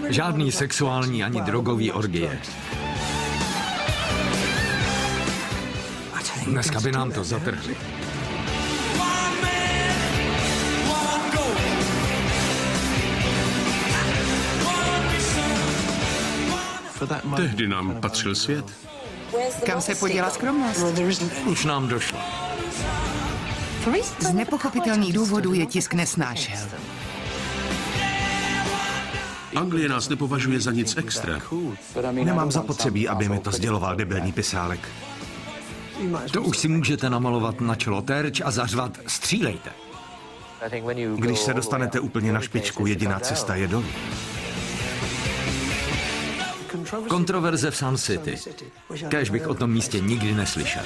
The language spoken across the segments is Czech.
Žádný sexuální ani drogový orgie. Dneska by nám to zatrhli. Tehdy nám patřil svět. Kam se poděla skromnost? Už nám došlo. Z nepochopitelných důvodů je tisk nesnášel. Anglie nás nepovažuje za nic extra. Nemám zapotřebí, aby mi to sděloval debilní pisálek. To už si můžete namalovat na čelo terč a zařvat střílejte. Když se dostanete úplně na špičku, jediná cesta je dolů. Kontroverze v Sun City. Kéž bych o tom místě nikdy neslyšel.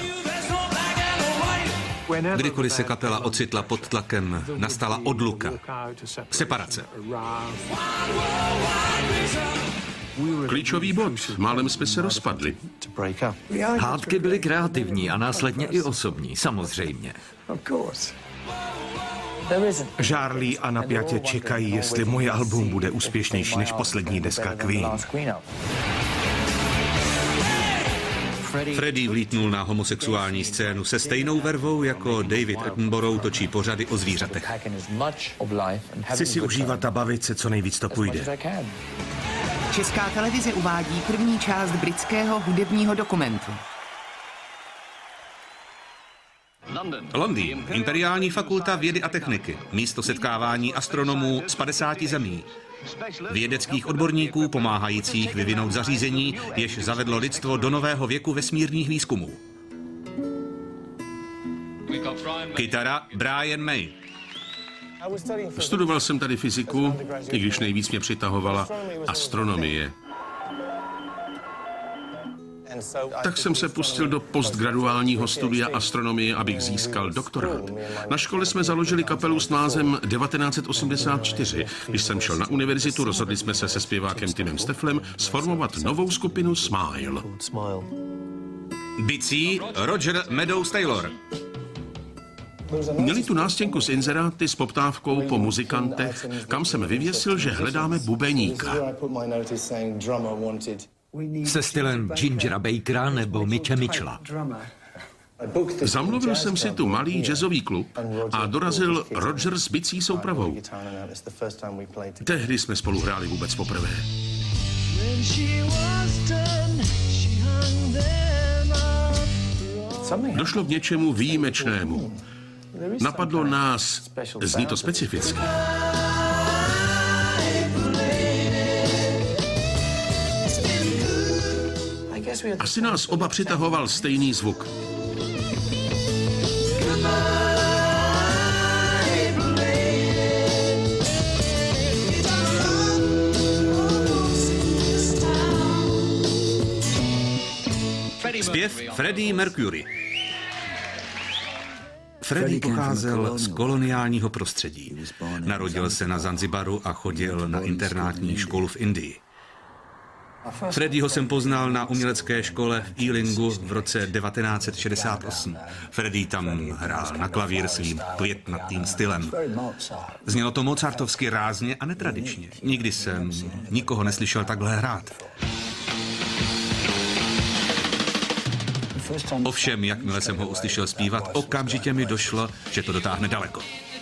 Kdykoliv se kapela ocitla pod tlakem, nastala odluka, separace. Klíčový bod. Málem jsme se rozpadli. Hádky byly kreativní a následně i osobní, samozřejmě. Žárlí a napjatě čekají, jestli moje album bude úspěšnější než poslední deska Queen. Freddie vlítnul na homosexuální scénu se stejnou vervou, jako David Attenborough točí pořady o zvířatech. Chci si užívat a bavit se, co nejvíc to půjde. Česká televize uvádí první část britského hudebního dokumentu. Londýn. Imperiální fakulta vědy a techniky. Místo setkávání astronomů z 50 zemí. Vědeckých odborníků pomáhajících vyvinout zařízení, jež zavedlo lidstvo do nového věku vesmírných výzkumů. Kytara Brian May. Studoval jsem tady fyziku, i když nejvíc mě přitahovala astronomie. Tak jsem se pustil do postgraduálního studia astronomie, abych získal doktorát. Na škole jsme založili kapelu s názvem 1984. Když jsem šel na univerzitu, rozhodli jsme se zpěvákem Timem Stefflem sformovat novou skupinu Smile. Bicí Roger Meadows Taylor. Měli tu nástěnku s inzeráty s poptávkou po muzikantech, kam jsem vyvěsil, že hledáme bubeníka. Se stylem Gingera Bakera nebo Mitche Mitchella. Zamluvil jsem si tu malý jazzový klub a dorazil Roger s bicí soupravou. Tehdy jsme spolu hráli vůbec poprvé. Došlo k něčemu výjimečnému. Napadlo nás, zní to specificky. Asi nás oba přitahoval stejný zvuk. Zpěv Freddie Mercury. Freddie pocházel z koloniálního prostředí. Narodil se na Zanzibaru a chodil na internátní školu v Indii. Freddieho jsem poznal na umělecké škole v Ealingu v roce 1968. Freddie tam hrál na klavír svým květnatým stylem. Znělo to mozartovsky rázně a netradičně. Nikdy jsem nikoho neslyšel takhle hrát. Ovšem, jakmile jsem ho uslyšel zpívat, okamžitě mi došlo, že to dotáhne daleko.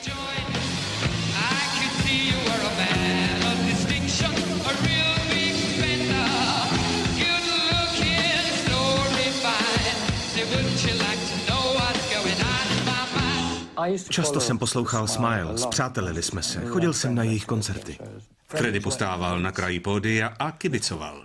Často jsem poslouchal Smile, spřátelili jsme se, chodil jsem na jejich koncerty. Freddie postával na kraji pódia a kibicoval.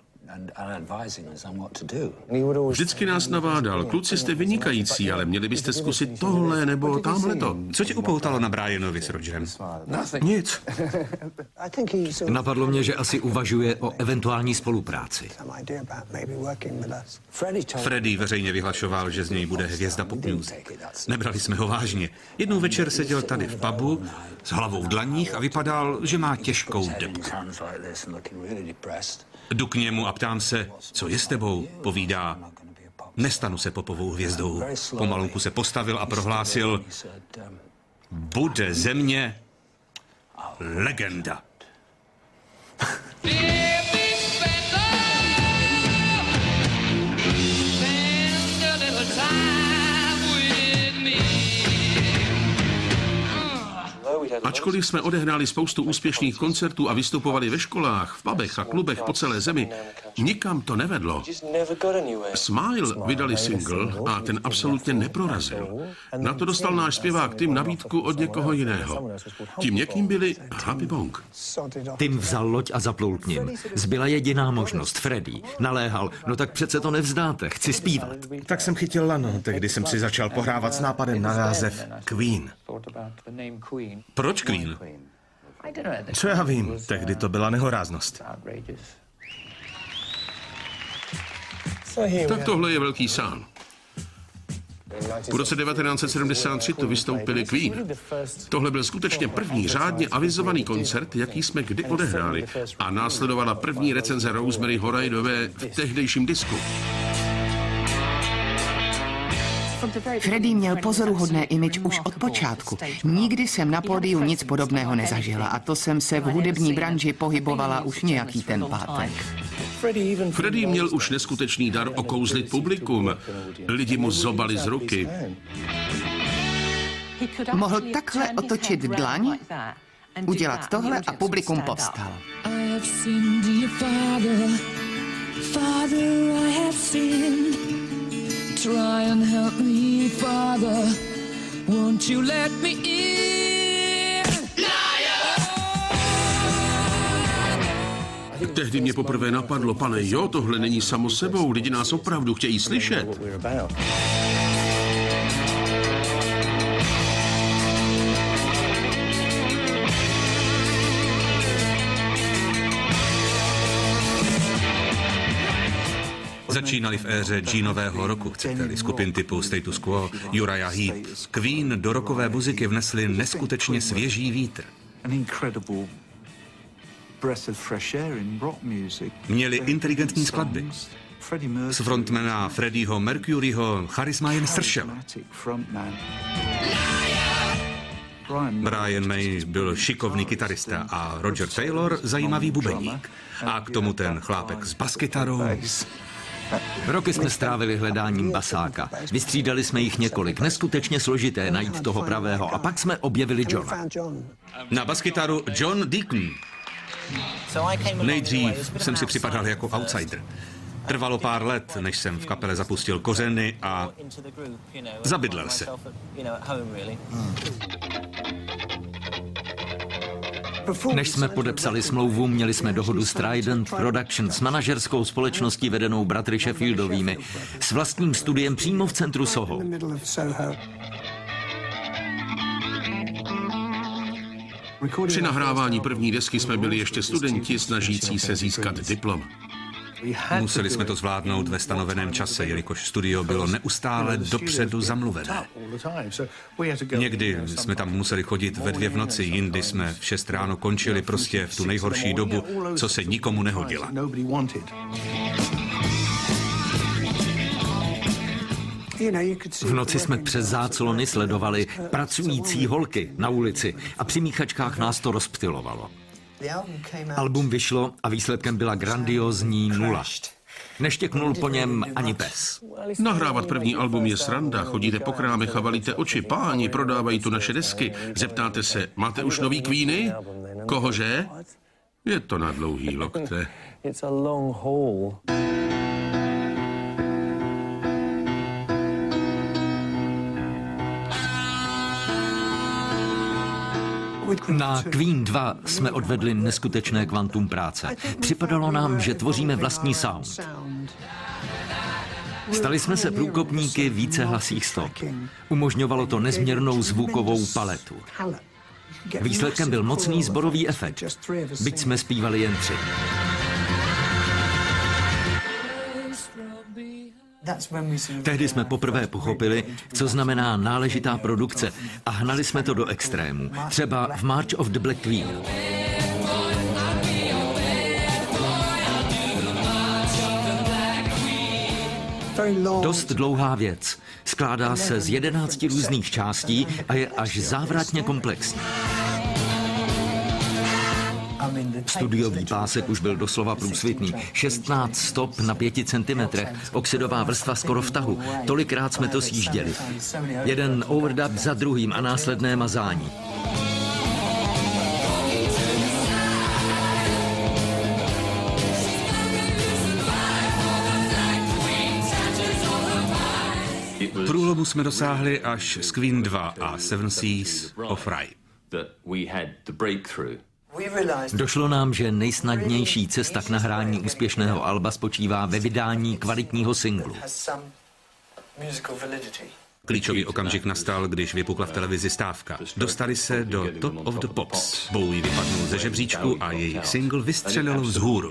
Vždycky nás navádal. Kluci, jste vynikající, ale měli byste zkusit tohle nebo tamhleto. Co tě upoutalo na Brianovi s Rogerem? Nic. Napadlo mě, že asi uvažuje o eventuální spolupráci. Freddie veřejně vyhlašoval, že z něj bude hvězda pop music. Nebrali jsme ho vážně. Jednou večer seděl tady v pubu s hlavou v dlaních a vypadal, že má těžkou debku. Jdu k němu a ptám se, co je s tebou, povídá. Nestanu se popovou hvězdou. Pomalunku se postavil a prohlásil, bude ze mě legenda. Ačkoliv jsme odehráli spoustu úspěšných koncertů a vystupovali ve školách, v pubech a klubech po celé zemi, nikam to nevedlo. Smile vydali single a ten absolutně neprorazil. Na to dostal náš zpěvák Tim nabídku od někoho jiného. Tím někým byli Happy Bong. Tim vzal loď a zaplul k nim. Zbyla jediná možnost. Freddie naléhal, no tak přece to nevzdáte, chci zpívat. Tak jsem chytil lano, tehdy jsem si začal pohrávat s nápadem na název Queen. Proč Queen? Co já vím, tehdy to byla nehoráznost. Tak tohle je velký sán. V roce 1973 tu vystoupili Queen. Tohle byl skutečně první řádně avizovaný koncert, jaký jsme kdy odehráli. A následovala první recenze Rosemary Horaidové v tehdejším disku. Freddie měl pozoruhodné image už od počátku. Nikdy jsem na pódiu nic podobného nezažila a to jsem se v hudební branži pohybovala už nějaký ten pátek. Freddie měl už neskutečný dar okouzlit publikum. Lidi mu zobali z ruky. Mohl takhle otočit dlaň, udělat tohle a publikum povstal. Try and help me, Father. Won't you let me in? Tehdy mě poprvé napadlo, pane, jo, tohle není samo sebou, lidi nás opravdu chtějí slyšet. Začínali v éře džínového roku, chcete-li, skupin typu Status Quo, Uriah Heep. Queen do rockové muziky vnesli neskutečně svěží vítr. Měli inteligentní skladby. Z frontmana Freddieho Mercuryho charisma jen sršel. Brian May byl šikovný kytarista a Roger Taylor zajímavý bubeník. A k tomu ten chlápek s baskytarou. Roky jsme strávili hledáním basáka. Vystřídali jsme jich několik. Neskutečně složité najít toho pravého. A pak jsme objevili Johna. Na baskytaru John Deacon. Nejdřív jsem si připadal jako outsider. Trvalo pár let, než jsem v kapele zapustil kořeny a zabydlel se. Než jsme podepsali smlouvu, měli jsme dohodu s Trident Productions s manažerskou společností vedenou bratry Sheffieldovými s vlastním studiem přímo v centru Soho. Při nahrávání první desky jsme byli ještě studenti snažící se získat diplom. Museli jsme to zvládnout ve stanoveném čase, jelikož studio bylo neustále dopředu zamluvené. Někdy jsme tam museli chodit ve 2 v noci, jindy jsme v 6 ráno končili prostě v tu nejhorší dobu, co se nikomu nehodila. V noci jsme přes záclony sledovali pracující holky na ulici a při míchačkách nás to rozptylovalo. Album vyšlo a výsledkem byla grandiózní nula. Neštěknul po něm ani pes. Nahrávat první album je sranda, chodíte po krámech a valíte oči. Páni, prodávají tu naše desky. Zeptáte se, máte už nový Queeny? Kohože? Je to na dlouhý lokte. Na Queen 2 jsme odvedli neskutečné kvantum práce. Připadalo nám, že tvoříme vlastní sound. Stali jsme se průkopníky vícehlasých stop. Umožňovalo to nezměrnou zvukovou paletu. Výsledkem byl mocný sborový efekt, byť jsme zpívali jen 3. Tehdy jsme poprvé pochopili, co znamená náležitá produkce a hnali jsme to do extrému. Třeba v March of the Black Queen. Dost dlouhá věc. Skládá se z 11 různých částí a je až závratně komplexní. Studiový pásek už byl doslova průsvitný. 16 stop na 5 centimetrech, oxidová vrstva skoro v tahu. Tolikrát jsme to sjížděli. Jeden overdub za druhým a následné mazání. Průlomu jsme dosáhli až z Queen 2 a Seven Seas of Rhye. Došlo nám, že nejsnadnější cesta k nahrání úspěšného alba spočívá ve vydání kvalitního singlu. Klíčový okamžik nastal, když vypukla v televizi stávka. Dostali se do Top of the Pops. Bowie vypadnul ze žebříčku a jejich single vystřelil vzhůru.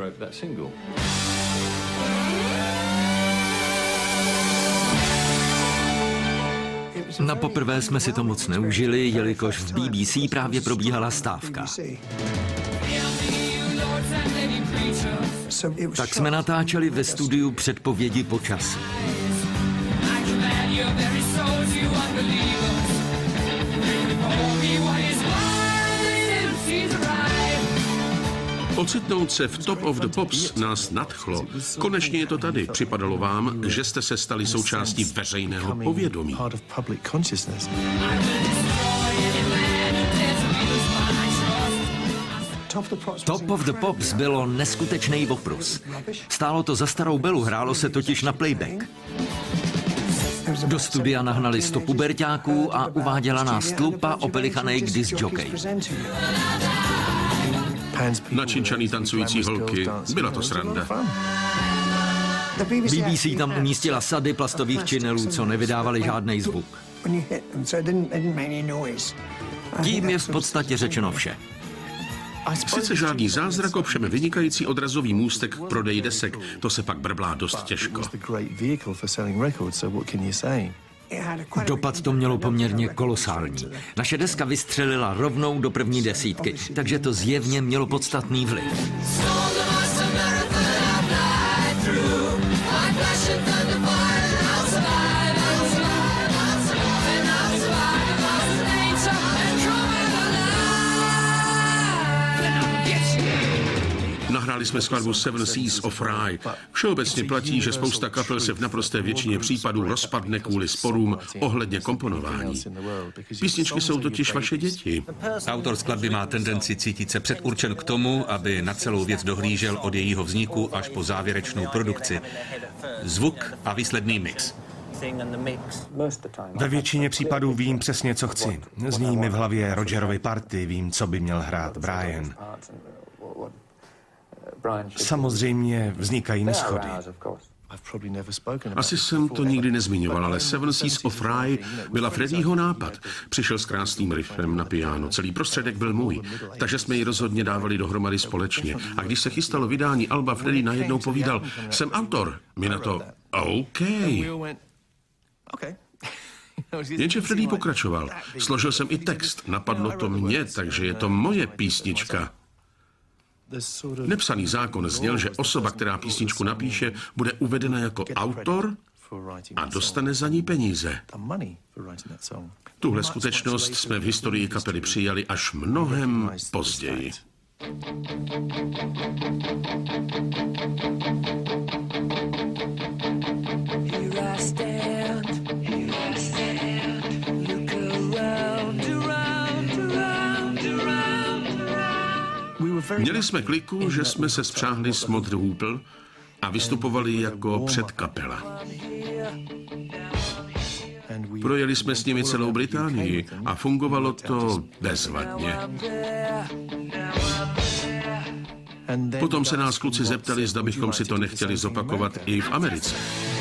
Na poprvé jsme si to moc neužili, jelikož v BBC právě probíhala stávka. Tak jsme natáčeli ve studiu předpovědi počasí. Ocitnout se v Top of the Pops nás nadchlo. Konečně je to tady. Připadalo vám, že jste se stali součástí veřejného povědomí. Top of the Pops bylo neskutečný oprus. Stálo to za starou belu, hrálo se totiž na playback. Do studia nahnali 100 puberťáků a uváděla nás tlupa opelichanej disc-jockey. Načinčaný tancující holky. Byla to sranda. BBC tam umístila sady plastových činelů, co nevydávaly žádnej zvuk. Tím je v podstatě řečeno vše. Sice žádný zázrak, ovšem vynikající odrazový můstek k prodeji desek. To se pak brblá dost těžko. Dopad to mělo poměrně kolosální. Naše deska vystřelila rovnou do první desítky, takže to zjevně mělo podstatný vliv. Nahráli jsme skladbu Seven Seas of Rhye. Všeobecně platí, že spousta kapel se v naprosté většině případů rozpadne kvůli sporům ohledně komponování. Písničky jsou totiž vaše děti. Autor skladby má tendenci cítit se předurčen k tomu, aby na celou věc dohlížel od jejího vzniku až po závěrečnou produkci. Zvuk a výsledný mix. Ve většině případů vím přesně, co chci. Zní mi v hlavě Rogerovy party, vím, co by měl hrát Brian. Samozřejmě vznikají neshody. Asi jsem to nikdy nezmiňoval, ale Seven Seas of Rhye byla Freddieho nápad. Přišel s krásným riffem na piano. Celý prostředek byl můj, takže jsme ji rozhodně dávali dohromady společně. A když se chystalo vydání alba, Freddie najednou povídal, jsem autor. My na to, OK. Jenže Freddie pokračoval. Složil jsem i text. Napadlo to mě, takže je to moje písnička. Nepsaný zákon zněl, že osoba, která písničku napíše, bude uvedena jako autor a dostane za ní peníze. Tuhle skutečnost jsme v historii kapely přijali až mnohem později. Měli jsme kliku, že jsme se spřáhli s Modr Hoople a vystupovali jako předkapela. Projeli jsme s nimi celou Británii a fungovalo to bezvadně. Potom se nás kluci zeptali, zda bychom si to nechtěli zopakovat i v Americe.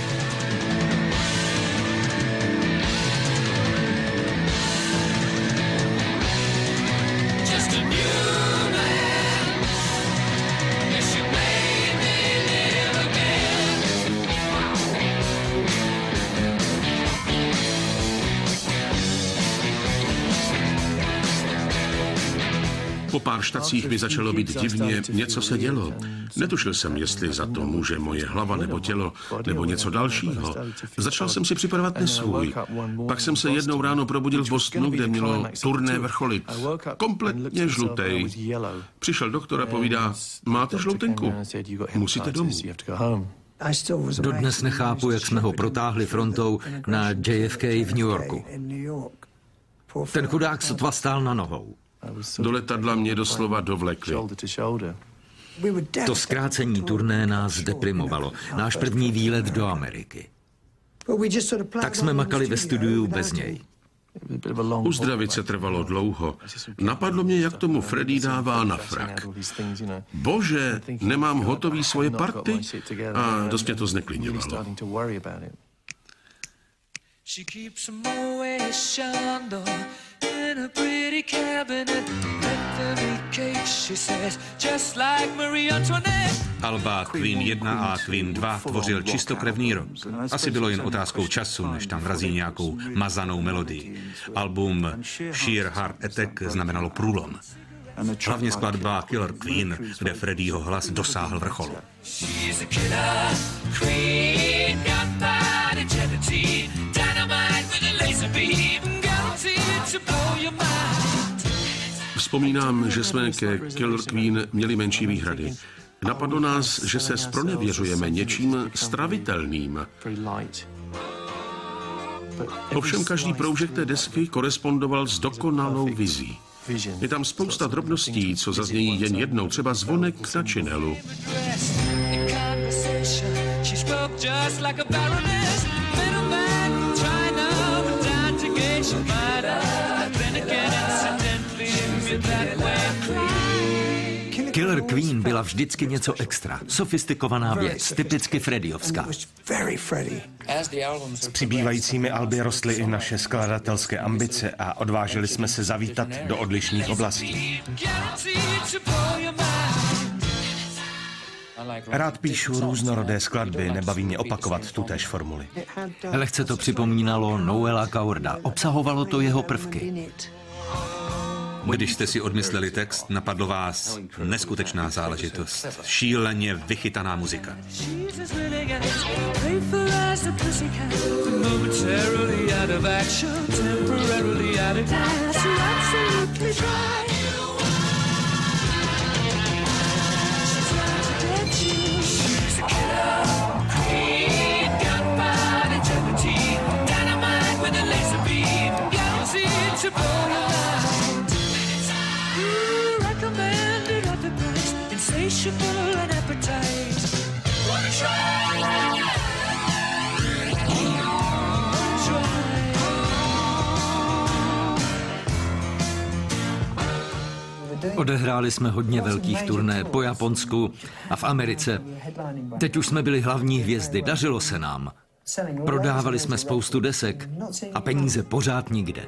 Po pár štacích mi začalo být divně, něco se dělo. Netušil jsem, jestli za to může moje hlava nebo tělo, nebo něco dalšího. Začal jsem si připravovat nesvůj. Pak jsem se jednou ráno probudil v Bostonu, kde mělo turné vrcholit. Kompletně žlutej. Přišel doktor a povídá, máte žloutenku, musíte domů. Dodnes nechápu, jak jsme ho protáhli frontou na JFK v New Yorku. Ten chudák sotva stál na nohou. Do letadla mě doslova dovlekli. To zkrácení turné nás deprimovalo. Náš první výlet do Ameriky. Tak jsme makali ve studiu bez něj. Uzdravit se trvalo dlouho. Napadlo mě, jak tomu Freddie dává na frak. Bože, nemám hotový svoje party? A dost mě to zneklidňovalo. She keeps a Moet Chandon in a pretty cabinet. Bethany cake, she says, just like Marie Antoinette. Alba Queen 1 a Queen 2 tvořil čistokrevný rok. Asi bylo jen otázkou času, než tam vrazí nějakou mazanou melodii. Album Sheer Heart Attack znamenalo průlom. Hlavně skladba Killer Queen, kde Freddieho hlas dosáhl vrcholu. She's a killer queen, gunpowder gelatine, dynamite with a laser beam, guaranteed to blow your mind. Vzpomínám, že jsme ke Killer Queen měli menší výhrady. Napadlo nás, že se zpronevěřujeme něčím stravitelným. Ovšem každý proužek té desky korespondoval s dokonalou vizí. Je tam spousta drobností, co zaznějí jen jednou, třeba zvonek na činelu. Killer Queen byla vždycky něco extra. Sofistikovaná věc, typicky Freddyovská. S přibývajícími alby rostly i naše skladatelské ambice a odvážili jsme se zavítat do odlišných oblastí. Rád píšu různorodé skladby, nebaví mě opakovat tutéž formuli. Lehce to připomínalo Noela Cowarda. Obsahovalo to jeho prvky. Když jste si odmysleli text, napadlo vás neskutečná záležitost. Šíleně vychytaná muzika. Odehráli jsme hodně velkých turné po Japonsku a v Americe. Teď už jsme byli hlavní hvězdy, dařilo se nám. Prodávali jsme spoustu desek a peníze pořád nikde.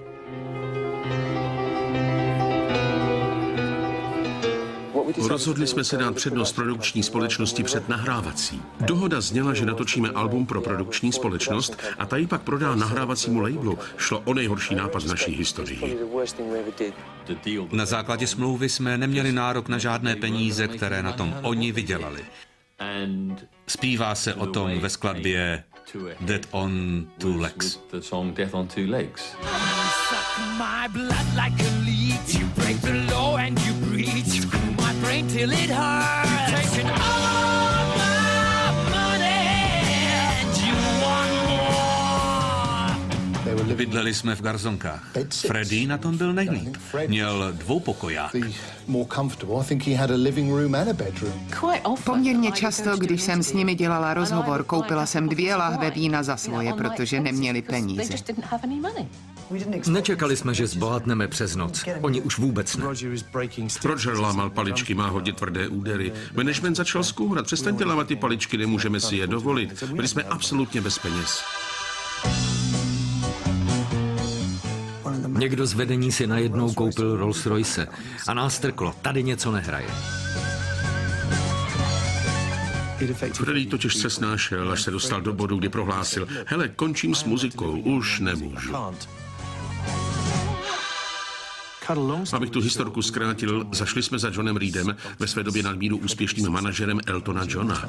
Rozhodli jsme se dát přednost produkční společnosti před nahrávací. Dohoda zněla, že natočíme album pro produkční společnost a ta ji pak prodá nahrávacímu labelu. Šlo o nejhorší nápad v naší historii. Na základě smlouvy jsme neměli nárok na žádné peníze, které na tom oni vydělali. Zpívá se o tom ve skladbě Dead on Two Legs. My blood like a leech, you break the law and you breach, screw my brain till it hurts. You've taken all my money and you want more. Bydleli jsme v garzonkách. Freddie na tom byl nejlíp. Měl dvoupokoják. Poměrně často, když jsem s nimi dělala rozhovor, koupila jsem 2 lahve vína za svoje, protože neměli peníze. Nečekali jsme, že zbohatneme přes noc. Oni už vůbec ne. Roger lámal paličky, má hodně tvrdé údery. Management začal zkourat. Přestaňte lámat ty paličky, nemůžeme si je dovolit. Byli jsme absolutně bez peněz. Někdo z vedení si najednou koupil Rolls Royce a nás trklo. Tady něco nehraje. Freddie totiž se snášel, až se dostal do bodu, kdy prohlásil: hele, končím s muzikou, už nemůžu. Abych tu historku zkrátil, zašli jsme za Johnem Reedem, ve své době nadmíru úspěšným manažerem Eltona Johna.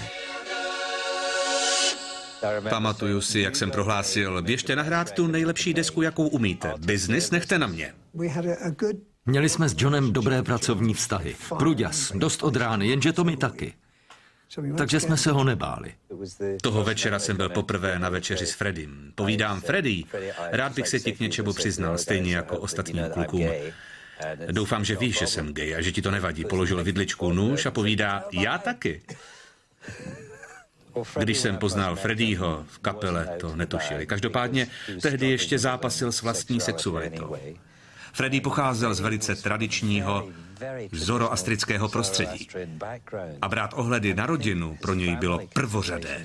Pamatuju si, jak jsem prohlásil, běžte nahrát tu nejlepší desku, jakou umíte. Biznis nechte na mě. Měli jsme s Johnem dobré pracovní vztahy. Průďas, dost od rány, jenže to my taky. Takže jsme se ho nebáli. Toho večera jsem byl poprvé na večeři s Freddym. Povídám: Freddy, rád bych se ti k něčemu přiznal, stejně jako ostatním klukům. Doufám, že víš, že jsem gay a že ti to nevadí. Položil vidličku, nůž a povídá: já taky. Když jsem poznal Freddieho v kapele, to netušili. Každopádně tehdy ještě zápasil s vlastní sexualitou. Freddie pocházel z velice tradičního zoroastrického prostředí. A brát ohledy na rodinu pro něj bylo prvořadé.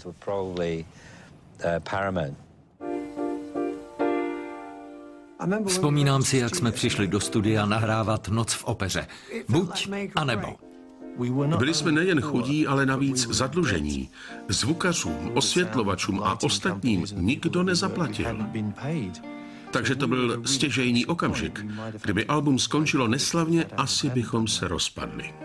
Vzpomínám si, jak jsme přišli do studia nahrávat Noc v opeře. Buď a nebo. Byli jsme nejen chudí, ale navíc zadlužení. Zvukařům, osvětlovačům a ostatním nikdo nezaplatil. Takže to byl stěžejní okamžik. Kdyby album skončilo neslavně, asi bychom se rozpadli.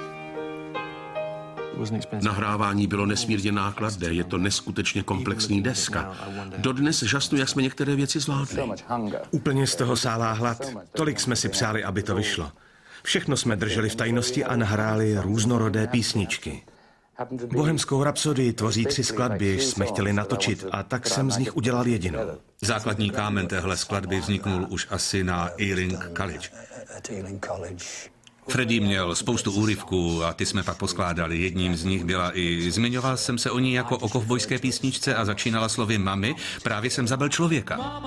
Nahrávání bylo nesmírně nákladné, je to neskutečně komplexní deska. Dodnes žasnu, jak jsme některé věci zvládli. Úplně z toho sálá hlad. Tolik jsme si přáli, aby to vyšlo. Všechno jsme drželi v tajnosti a nahráli různorodé písničky. Bohemskou rapsodii tvoří 3 skladby, jež jsme chtěli natočit, a tak jsem z nich udělal jedinou. Základní kámen téhle skladby vzniknul už asi na Ealing College. Freddie měl spoustu úryvků a ty jsme pak poskládali. Jedním z nich byla i, zmiňoval jsem se o ní jako o kovbojské písničce a začínala slovy mami, právě jsem zabil člověka.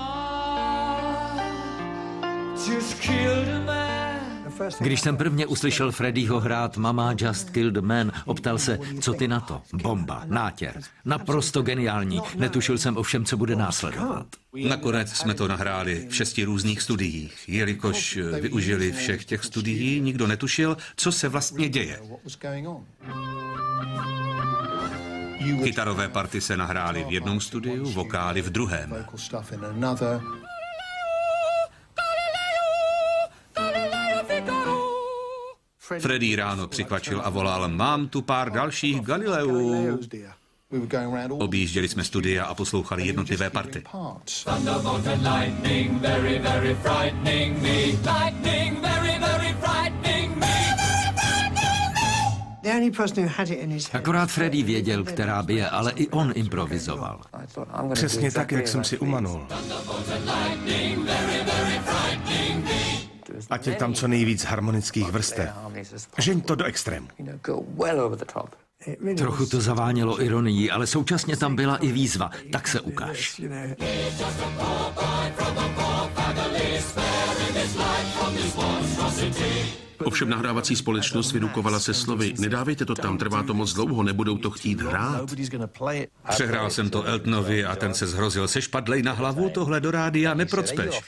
Když jsem prvně uslyšel Freddieho hrát Mama Just Killed a Man, optal se, co ty na to? Bomba, nátěr. Naprosto geniální. Netušil jsem ovšem, co bude následovat. Nakonec jsme to nahráli v 6 různých studiích. Jelikož využili všech těch studií, nikdo netušil, co se vlastně děje. Kytarové party se nahrály v jednom studiu, vokály v druhém. Freddie ráno přikvačil a volal, mám tu pár dalších Galileů. Objížděli jsme studia a poslouchali jednotlivé party. Akorát Freddie věděl, která by je, ale i on improvizoval. Přesně tak, jak jsem si umanul. Ať je tam co nejvíc harmonických vrstev. Žeň to do extrému. Trochu to zavánělo ironií, ale současně tam byla i výzva. Tak se ukáž. Ovšem nahrávací společnost vyrukovala se slovy, nedávejte to tam, trvá to moc dlouho, nebudou to chtít hrát. Přehrál jsem to Eltonovi a ten se zhrozil, seš padlej na hlavu, tohle do rádia neprocpeš.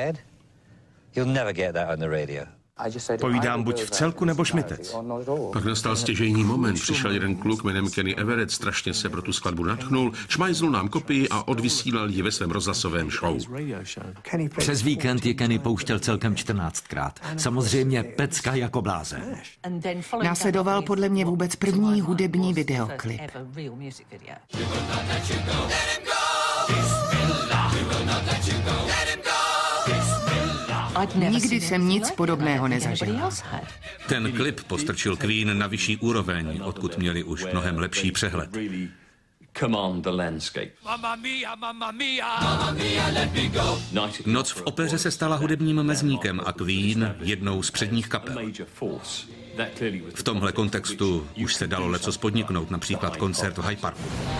Povídám buď v celku nebo šmitec. Pak nastal stěžejní moment. Přišel jeden kluk jménem Kenny Everett, strašně se pro tu skladbu nadchnul, šmajznul nám kopii a odvysílal ji ve svém rozhlasovém show. Přes víkend je Kenny pouštěl celkem 14krát. Samozřejmě pecka jako blázen. Následoval podle mě vůbec první hudební videoklip. Nikdy jsem nic podobného nezažil. Ten klip postrčil Queen na vyšší úroveň, odkud měli už mnohem lepší přehled. Noc v opeře se stala hudebním mezníkem a Queen jednou z předních kapel. V tomhle kontextu už se dalo lecos podniknout, například koncert v Hyde Parku.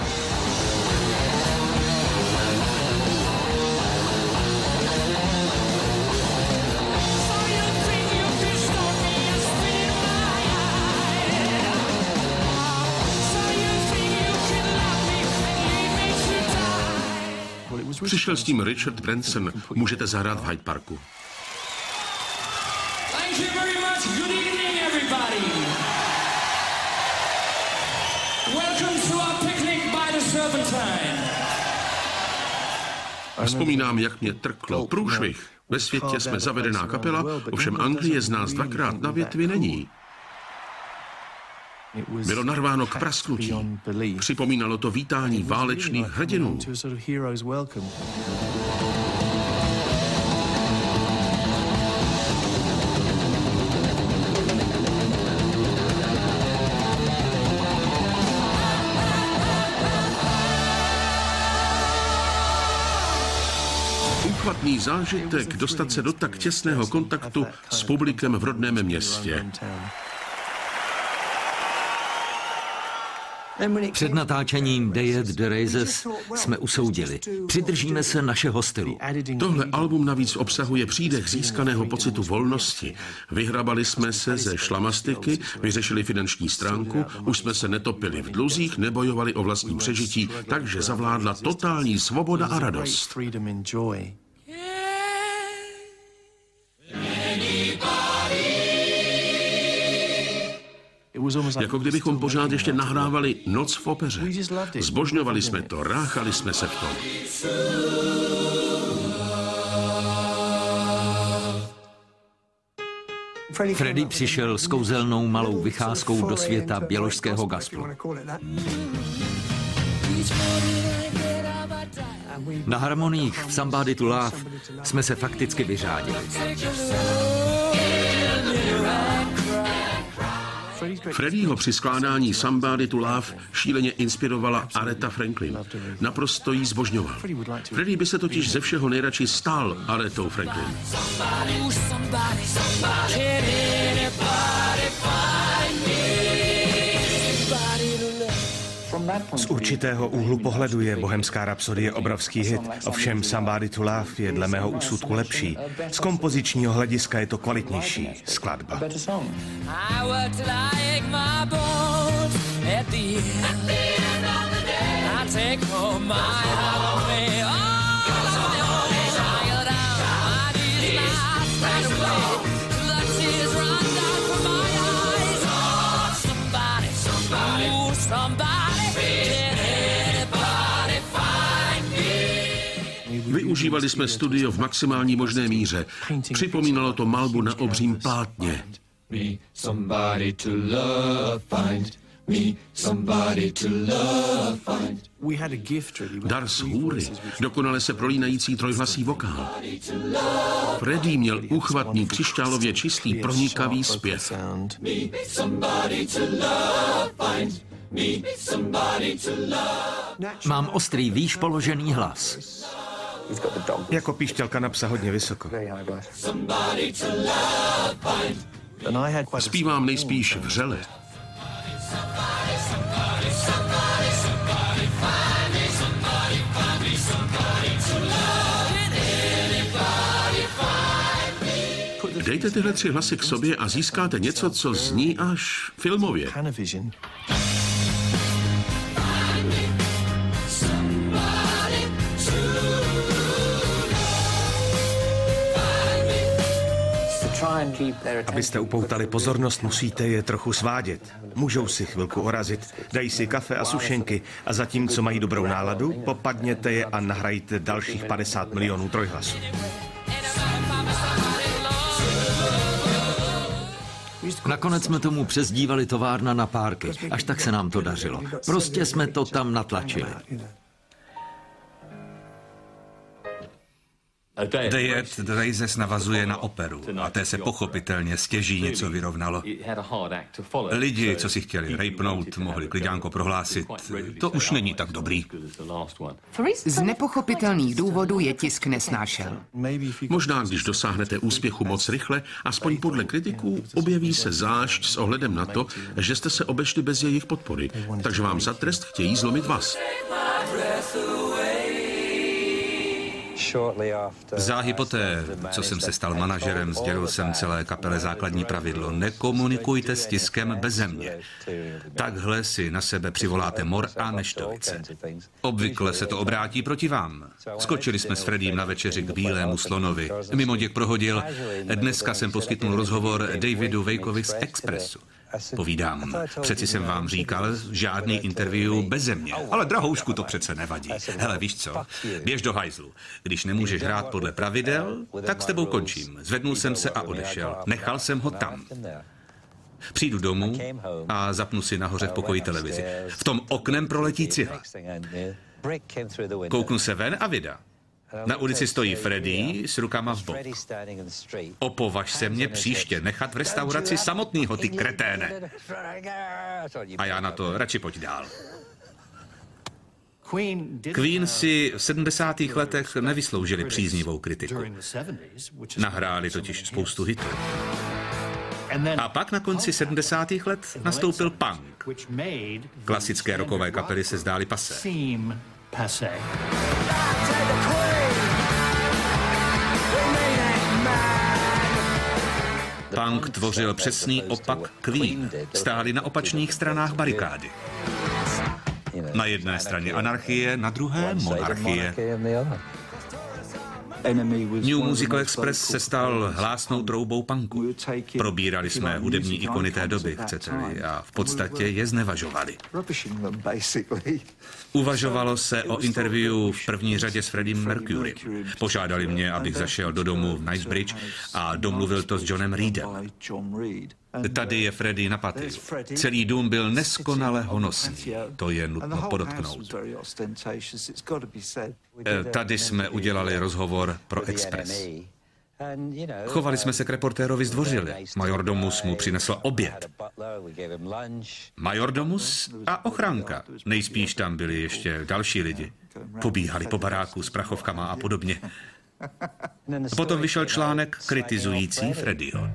Přišel s tím Richard Branson. Můžete zahrát v Hyde Parku. A vzpomínám, jak mě trklo. Průšvih. Ve světě jsme zavedená kapela, ovšem Anglie z nás 2krát na větvi není. Bylo narváno k prasknutí. Připomínalo to vítání válečných hrdinů. Úchvatný zážitek dostat se do tak těsného kontaktu s publikem v rodném městě. Před natáčením Day at the Races jsme usoudili. Přidržíme se našeho stylu. Tohle album navíc obsahuje přídech získaného pocitu volnosti. Vyhrabali jsme se ze šlamastiky, vyřešili finanční stránku, už jsme se netopili v dluzích, nebojovali o vlastní přežití, takže zavládla totální svoboda a radost. Jako kdybychom pořád ještě nahrávali Noc v opeře. Zbožňovali jsme to, ráchali jsme se v tom. Freddie přišel s kouzelnou malou vycházkou do světa běložského gospelu. Na harmoniích v Somebody to Love jsme se fakticky vyřádili. Freddieho při skládání Somebody to Love šíleně inspirovala Aretha Franklin. Naprosto jí zbožňoval. Freddie by se totiž ze všeho nejradši stal Arethou Franklin. Z určitého úhlu pohledu je Bohemská rapsodie obrovský hit, ovšem Somebody to Love je dle mého úsudku lepší. Z kompozičního hlediska je to kvalitnější skladba. Využívali jsme studio v maximální možné míře. Připomínalo to malbu na obřím plátně. Dar z hůry, dokonale se prolínající trojhlasý vokál. Freddie měl úchvatný, křišťálově čistý, pronikavý zpěv. Mám ostrý, výš položený hlas. Jako píšťalka na psa hodně vysoko. Zpívám nejspíš vřele. Dejte tyhle tři hlasy k sobě a získáte něco, co zní až filmově. Abyste upoutali pozornost, musíte je trochu svádět. Můžou si chvilku orazit, dají si kafe a sušenky a zatímco mají dobrou náladu, popadněte je a nahrajte dalších 50 milionů trojhlasů. Nakonec jsme tomu přezdívali továrna na párky, až tak se nám to dařilo. Prostě jsme to tam natlačili. Day at the Races navazuje na operu a té se pochopitelně stěží něco vyrovnalo. Lidi, co si chtěli rejpnout, mohli klidňánko prohlásit, to už není tak dobrý. Z nepochopitelných důvodů je tisk nesnášel. Možná, když dosáhnete úspěchu moc rychle, aspoň podle kritiků, objeví se zášť s ohledem na to, že jste se obešli bez jejich podpory, takže vám za trest chtějí zlomit vás. Záhy poté, co jsem se stal manažerem, sdělil jsem celé kapele základní pravidlo. Nekomunikujte s tiskem beze mě. Takhle si na sebe přivoláte mor a neštovice. Obvykle se to obrátí proti vám. Skočili jsme s Freddiem na večeři k Bílému slonovi. Mimo děk prohodil. Dneska jsem poskytnul rozhovor Davidu Wakeovi z Expressu. Povídám, přeci jsem vám říkal, žádný interview beze mě. Ale drahoušku, to přece nevadí. Hele, víš co? Běž do hajzlu. Když nemůžeš hrát podle pravidel, tak s tebou končím. Zvednul jsem se a odešel. Nechal jsem ho tam. Přijdu domů a zapnu si nahoře v pokoji televizi. V tom oknem proletí cihla. Kouknu se ven a vida. Na ulici stojí Freddie s rukama v bok. Opovaž se mě příště nechat v restauraci samotnýho, ty kreténe. A já na to radši pojď dál. Queen si v 70. letech nevysloužili příznivou kritiku. Nahráli totiž spoustu hitů. A pak na konci 70. let nastoupil punk. Klasické rockové kapely se zdály passé. Punk tvořil přesný opak Queen. Stáli na opačných stranách barikády. Na jedné straně anarchie, na druhé monarchie. New Musical Express se stal hlásnou troubou punku. Probírali jsme hudební ikony té doby, chcete-li, a v podstatě je znevažovali. Uvažovalo se o interview v první řadě s Freddiem Mercury. Požádali mě, abych zašel do domu v Knightsbridge a domluvil to s Johnem Reedem. Tady je Freddie na paty. Celý dům byl neskonale honosný. To je nutno podotknout. Tady jsme udělali rozhovor pro Express. Chovali jsme se k reportérovi zdvořile. Majordomus mu přinesl oběd. Majordomus a ochránka. Nejspíš tam byli ještě další lidi. Pobíhali po baráku s prachovkama a podobně. Potom vyšel článek kritizující Freddieho.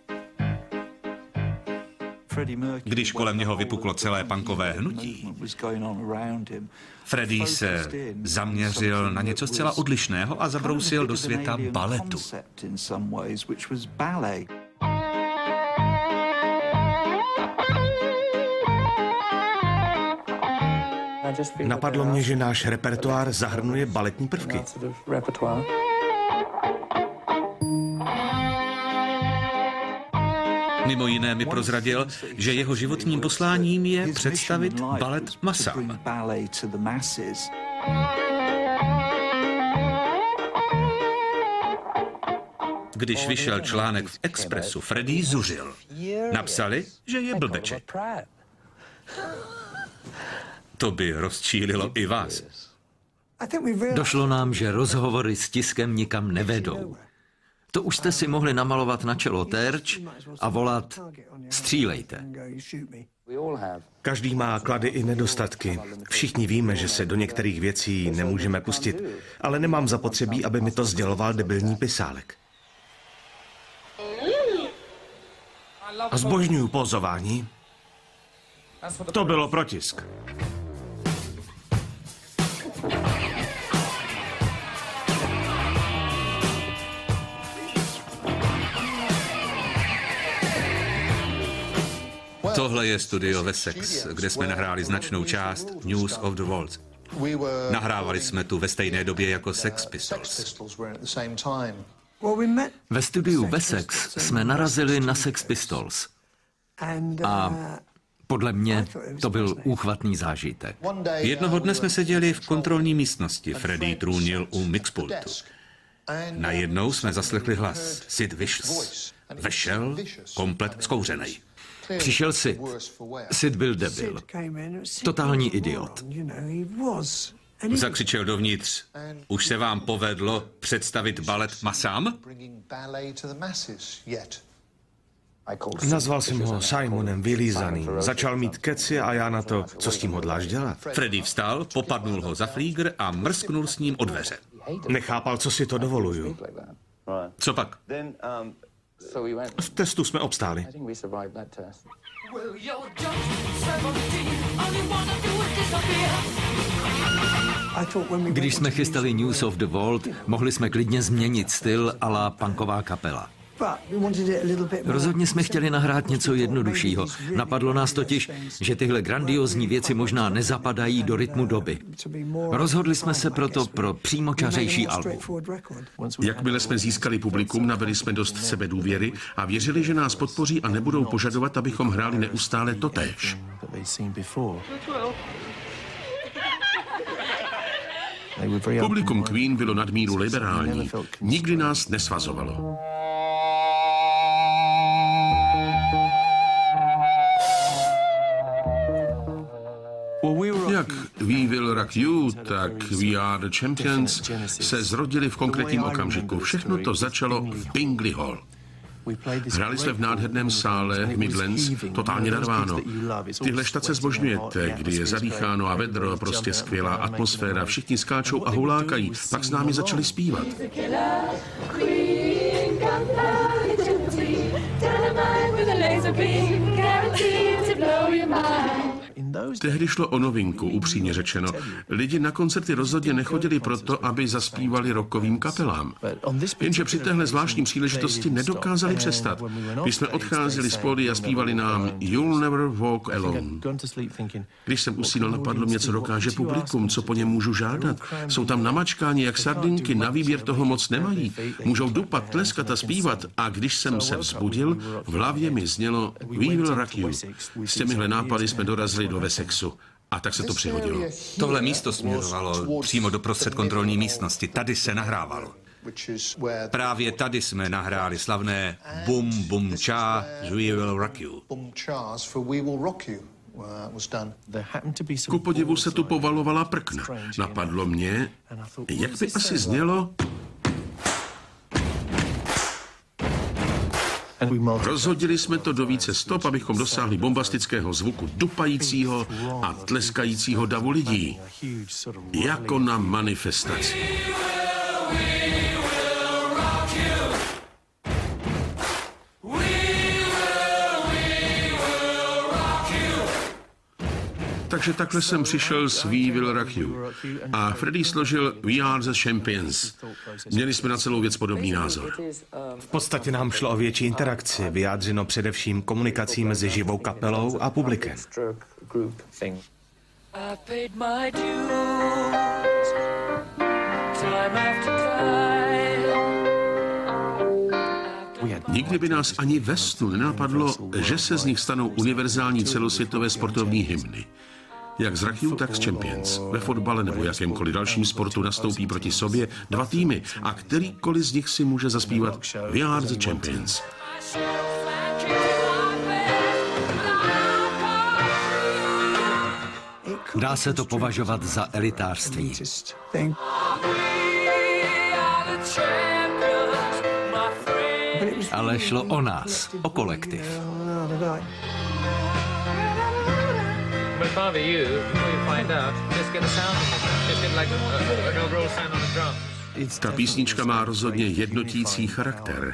Když kolem něho vypuklo celé punkové hnutí, Freddie se zaměřil na něco zcela odlišného a zabrousil do světa baletu. Napadlo mě, že náš repertoár zahrnuje baletní prvky. Mimo jiné mi prozradil, že jeho životním posláním je představit balet masám. Když vyšel článek v Expressu, Freddie zuřil. Napsali, že je blbeček. To by rozčílilo i vás. Došlo nám, že rozhovory s tiskem nikam nevedou. To už jste si mohli namalovat na čelo terč a volat střílejte. Každý má klady i nedostatky. Všichni víme, že se do některých věcí nemůžeme pustit, ale nemám zapotřebí, aby mi to sděloval debilní pisálek. A zbožňuju pózování. To bylo protisk. Tohle je studio Wessex, kde jsme nahráli značnou část News of the World. Nahrávali jsme tu ve stejné době jako Sex Pistols. Ve studiu Wessex jsme narazili na Sex Pistols. A podle mě to byl úchvatný zážitek. Jednoho dne jsme seděli v kontrolní místnosti. Freddie trůnil u mixpultu. Najednou jsme zaslechli hlas Sid Vicious. Vešel komplet zkouřenej. Přišel Sid. Sid byl debil. Totální idiot. Zakřičel dovnitř. Už se vám povedlo představit balet masám? Nazval jsem ho Simonem vylízaným. Začal mít keci a já na to, co s tím hodláš dělat. Freddie vstal, popadnul ho za flígr a mrsknul s ním od dveře. Nechápal, co si to dovoluju. Co pak? V testu jsme obstáli. Když jsme chystali News of the World, mohli jsme klidně změnit styl a la punková kapela. Rozhodně jsme chtěli nahrát něco jednoduššího. Napadlo nás totiž, že tyhle grandiozní věci možná nezapadají do rytmu doby. Rozhodli jsme se proto pro přímočařejší album. Jakmile jsme získali publikum, nabili jsme dost sebedůvěry a věřili, že nás podpoří a nebudou požadovat, abychom hráli neustále totéž. Publikum Queen bylo nadmíru liberální. Nikdy nás nesvazovalo. Jak We Will Rock You, tak We Are the Champions se zrodili v konkrétním okamžiku. Všechno to začalo v Bingley Hall. Hráli jsme v nádherném sále Midlands, totálně narváno. Tyhle štace zbožňujete, kdy je zadýcháno a vedro, prostě skvělá atmosféra, všichni skáčou a hulákají, pak s námi začali zpívat. with a laser beam, guaranteed to blow your mind. Tehdy šlo o novinku, upřímně řečeno. Lidi na koncerty rozhodně nechodili proto, aby zaspívali rockovým kapelám. Jenže při téhle zvláštní příležitosti nedokázali přestat. Když jsme odcházeli z pódia a zpívali nám You'll Never Walk Alone. Když jsem usínal, napadlo mě, co dokáže publikum, co po něm můžu žádat. Jsou tam namačkáni jak sardinky, na výběr toho moc nemají. Můžou dupat, tleskat a zpívat. A když jsem se vzbudil, v hlavě mi znělo We Will Rock You. S těmihle nápady jsme dorazili do Wessexu. A tak se to přihodilo. Tohle místo směřovalo přímo do prostřed kontrolní místnosti. Tady se nahrávalo. Právě tady jsme nahráli slavné Bum Bum Cha, We Will Rock You. Ku podivu se tu povalovala prkna. Napadlo mě, jak by asi znělo... Rozhodili jsme to do více stop, abychom dosáhli bombastického zvuku dupajícího a tleskajícího davu lidí. Jako na manifestaci. Takže takhle jsem přišel s We Will Rock You. A Freddie složil We Are the Champions. Měli jsme na celou věc podobný názor. V podstatě nám šlo o větší interakci, vyjádřeno především komunikací mezi živou kapelou a publikem. Nikdy by nás ani ve snu nenapadlo, že se z nich stanou univerzální celosvětové sportovní hymny. Jak z Rock You, tak z Champions. Ve fotbale nebo jakémkoliv dalším sportu nastoupí proti sobě dva týmy a kterýkoliv z nich si může zaspívat We Are the Champions. Dá se to považovat za elitářství. Ale šlo o nás, o kolektiv. Ta písnička má rozhodně jednotící charakter.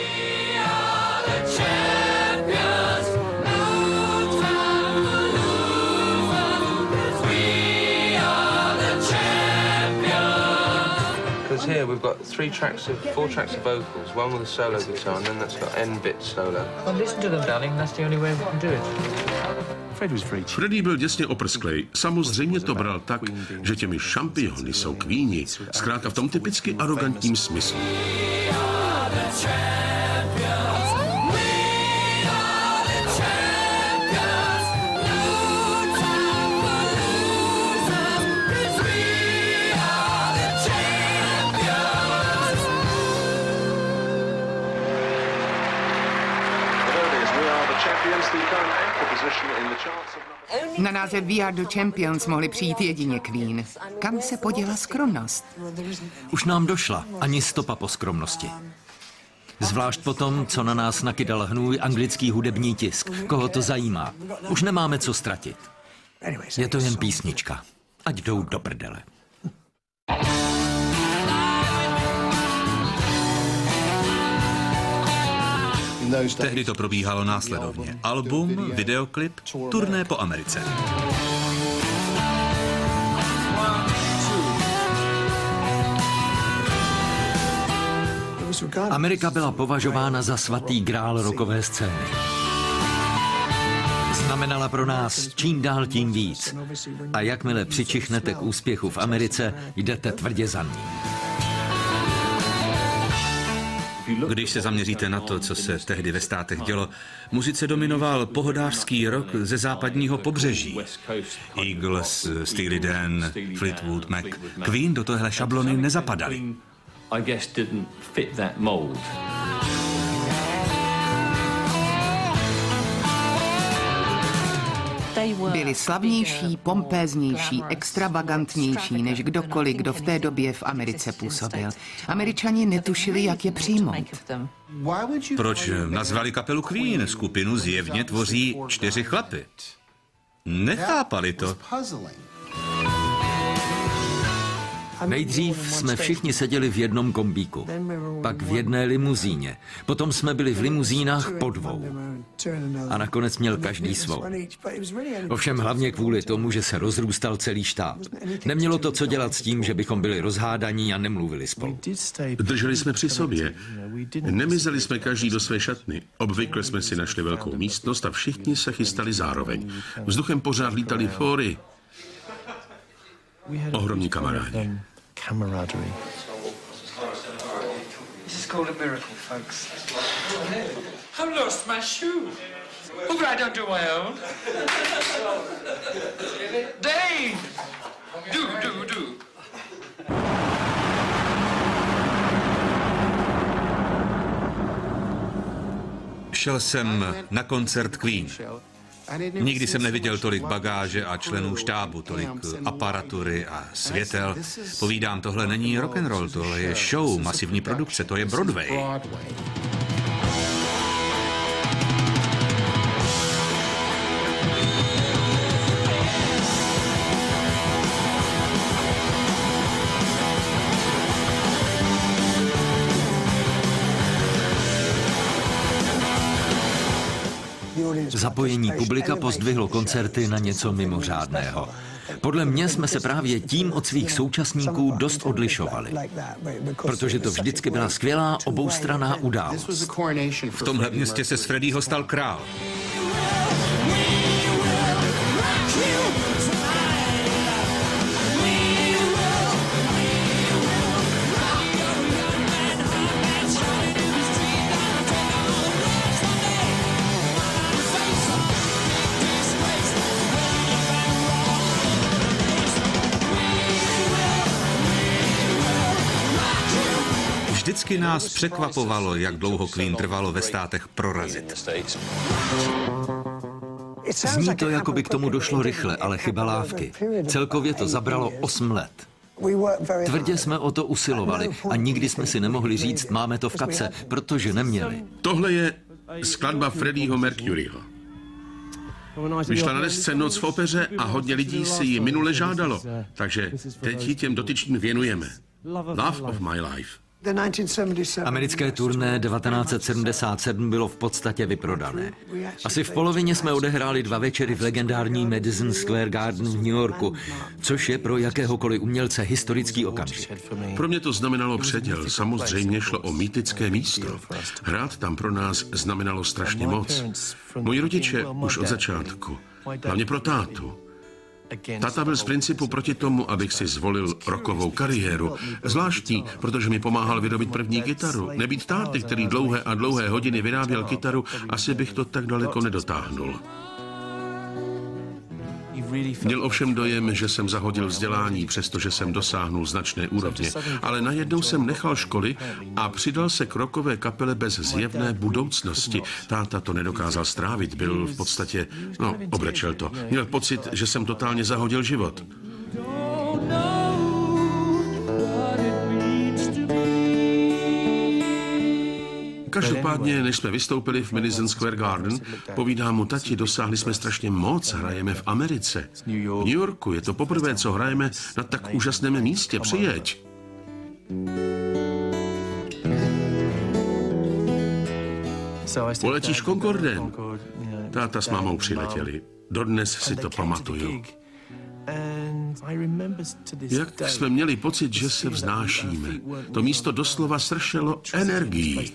Here we've got four tracks of vocals, one with a solo guitar, and then that's got N-bit solo. Well, listen to them, darling. That's the only way we can do it. Freddie byl děsně oprsklej. Samozřejmě to bral tak, že těmi šampiony jsou Queeni, zkrátka v tom typicky arrogantním smyslu. Na název We Are the Champions mohli přijít jedině Queen. Kam se poděla skromnost? Už nám došla ani stopa po skromnosti. Zvlášť po tom, co na nás nakydal hnůj anglický hudební tisk. Koho to zajímá? Už nemáme co ztratit. Je to jen písnička. Ať jdou do prdele. Tehdy to probíhalo následovně. Album, videoklip, turné po Americe. Amerika byla považována za svatý grál rockové scény. Znamenala pro nás čím dál tím víc. A jakmile přičichnete k úspěchu v Americe, jdete tvrdě za ním. Když se zaměříte na to, co se tehdy ve státech dělo, muzice dominoval pohodářský rock ze západního pobřeží. Eagles, Steely Dan, Fleetwood Mac. Queen do tohle šablony nezapadali. Byli slavnější, pompéznější, extravagantnější než kdokoliv, kdo v té době v Americe působil. Američani netušili, jak je přijmout. Proč nazvali kapelu Queen? Skupinu zjevně tvoří 4 chlapy. Nechápali to. Nejdřív jsme všichni seděli v jednom kombíku, pak v jedné limuzíně, potom jsme byli v limuzínách po dvou a nakonec měl každý svou. Ovšem hlavně kvůli tomu, že se rozrůstal celý štáb. Nemělo to co dělat s tím, že bychom byli rozhádaní a nemluvili spolu. Drželi jsme při sobě. Nemizeli jsme každý do své šatny. Obvykle jsme si našli velkou místnost a všichni se chystali zároveň. Vzduchem pořád lítali fóry. Ohromní kamarádi. I've lost my shoe. Oh, but I don't do my own. Dave! Do. Šel jsem na koncert Queen. Nikdy jsem neviděl tolik bagáže a členů štábu, tolik aparatury a světel. Povídám, tohle není rock'n'roll, tohle je show, masivní produkce, to je Broadway. Zapojení publika pozdvihlo koncerty na něco mimořádného. Podle mě jsme se právě tím od svých současníků dost odlišovali, protože to vždycky byla skvělá oboustranná událost. V tomhle městě se z Freddieho stal král. Vždycky nás překvapovalo, jak dlouho Queen trvalo ve státech prorazit. Zní to, jako by k tomu došlo rychle, ale chyba lávky. Celkově to zabralo 8 let. Tvrdě jsme o to usilovali a nikdy jsme si nemohli říct, máme to v kapse, protože neměli. Tohle je skladba Freddieho Mercuryho. Vyšla na desce Noc v opeře a hodně lidí si ji minule žádalo, takže teď ji těm dotyčným věnujeme. Love of my life. Americké turné 1977 bylo v podstatě vyprodané. Asi v polovině jsme odehráli 2 večery v legendární Madison Square Garden v New Yorku, což je pro jakéhokoliv umělce historický okamžik. Pro mě to znamenalo předěl, samozřejmě šlo o mýtické místo. Hrát tam pro nás znamenalo strašně moc. Moji rodiče už od začátku, hlavně pro tátu. Tata byl z principu proti tomu, abych si zvolil rockovou kariéru. Zvláštní, protože mi pomáhal vyrobit první kytaru. Nebýt táty, který dlouhé a dlouhé hodiny vyráběl kytaru, asi bych to tak daleko nedotáhnul. Měl ovšem dojem, že jsem zahodil vzdělání, přestože jsem dosáhnul značné úrovně. Ale najednou jsem nechal školy a přidal se k rockové kapele bez zjevné budoucnosti. Táta to nedokázal strávit, byl v podstatě, obrečel to. Měl pocit, že jsem totálně zahodil život. Každopádně, než jsme vystoupili v Madison Square Garden, povídám mu, tati, dosáhli jsme strašně moc, hrajeme v Americe. V New Yorku je to poprvé, co hrajeme na tak úžasném místě, přijeď. Poletíš Concordem? Táta s mámou přiletěli. Dodnes si to pamatuju. Jak jsme měli pocit, že se vznášíme. To místo doslova sršelo energií.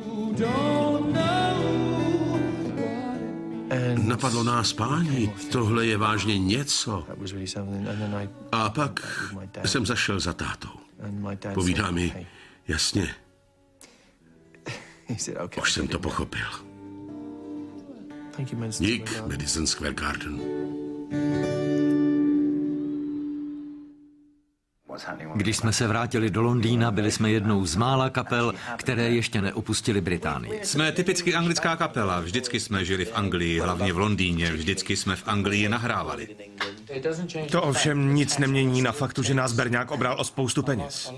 Napadlo nás, páni, tohle je vážně něco. A pak jsem zašel za tátou. Povídá mi, jasně, už jsem to pochopil. Dík, Madison Square Garden. Když jsme se vrátili do Londýna, byli jsme jednou z mála kapel, které ještě neopustili Británii. Jsme typicky anglická kapela, vždycky jsme žili v Anglii, hlavně v Londýně, vždycky jsme v Anglii nahrávali. To ovšem nic nemění na faktu, že nás berňák obral o spoustu peněz.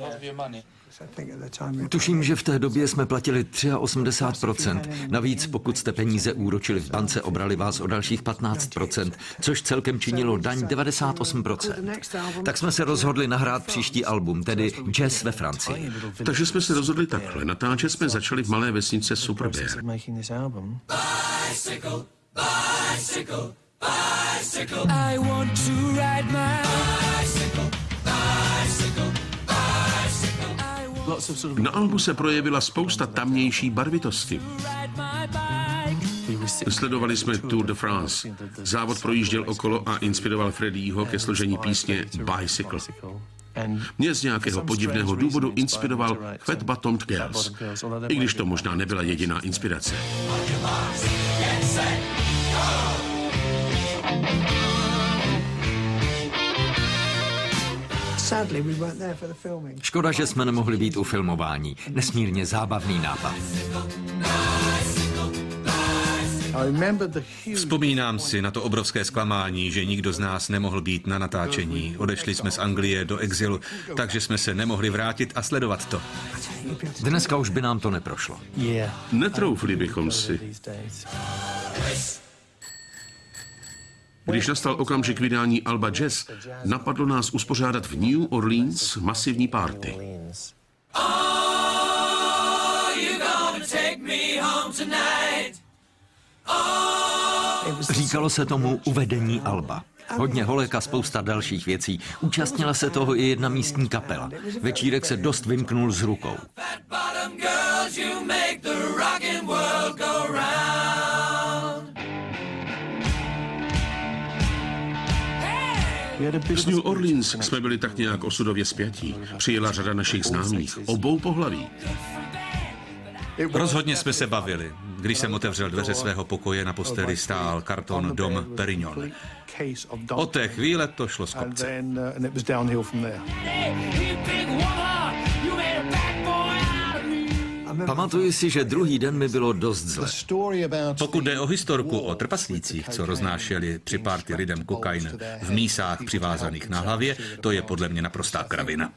Tuším, že v té době jsme platili 83%. Navíc, pokud jste peníze úročili v bance, obrali vás o dalších 15%, což celkem činilo daň 98%. Tak jsme se rozhodli nahrát příští album, tedy Jazz ve Francii. Takže jsme se rozhodli takhle. Natáčet jsme začali v malé vesnice Superbear. I want to ride my bicycle. Na albu se projevila spousta tamnější barvitosti. Sledovali jsme Tour de France. Závod projížděl okolo a inspiroval Freddieho ke složení písně Bicycle. Mě z nějakého podivného důvodu inspiroval Fat Bottomed Girls, i když to možná nebyla jediná inspirace. Škoda, že jsme nemohli být u filmování. Nesmírně zábavný nápad. Vzpomínám si na to obrovské zklamání, že nikdo z nás nemohl být na natáčení. Odešli jsme z Anglie do exilu, takže jsme se nemohli vrátit a sledovat to. Dneska už by nám to neprošlo. Netroufli bychom si. Když nastal okamžik vydání alba Jazz, napadlo nás uspořádat v New Orleans masivní party. Říkalo se tomu uvedení alba. Hodně holek a spousta dalších věcí. Účastnila se toho i jedna místní kapela. Večírek se dost vymknul z rukou. Z New Orleans jsme byli tak nějak osudově spjatí. Přijela řada našich známých, obou pohlaví. Rozhodně jsme se bavili. Když jsem otevřel dveře svého pokoje, na posteli stál karton Dom Perignon. Od té chvíle to šlo z kopce. Pamatuji si, že druhý den mi bylo dost zle. Pokud jde o historku o trpaslících, co roznášeli při party lidem kokain v mísách přivázaných na hlavě, to je podle mě naprostá kravina.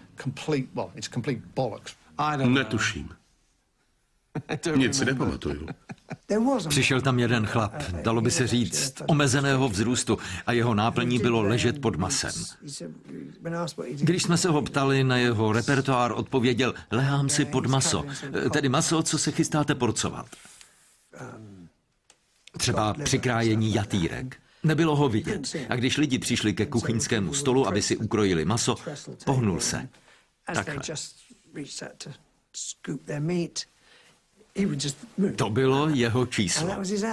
Netuším. Nic si nepamatuju. Přišel tam jeden chlap, dalo by se říct, omezeného vzrůstu a jeho náplní bylo ležet pod masem. Když jsme se ho ptali na jeho repertoár, odpověděl, lehám si pod maso, tedy maso, co se chystáte porcovat. Třeba přikrájení jatýrek. Nebylo ho vidět. A když lidi přišli ke kuchyňskému stolu, aby si ukrojili maso, pohnul se. Takhle. To bylo jeho číslo.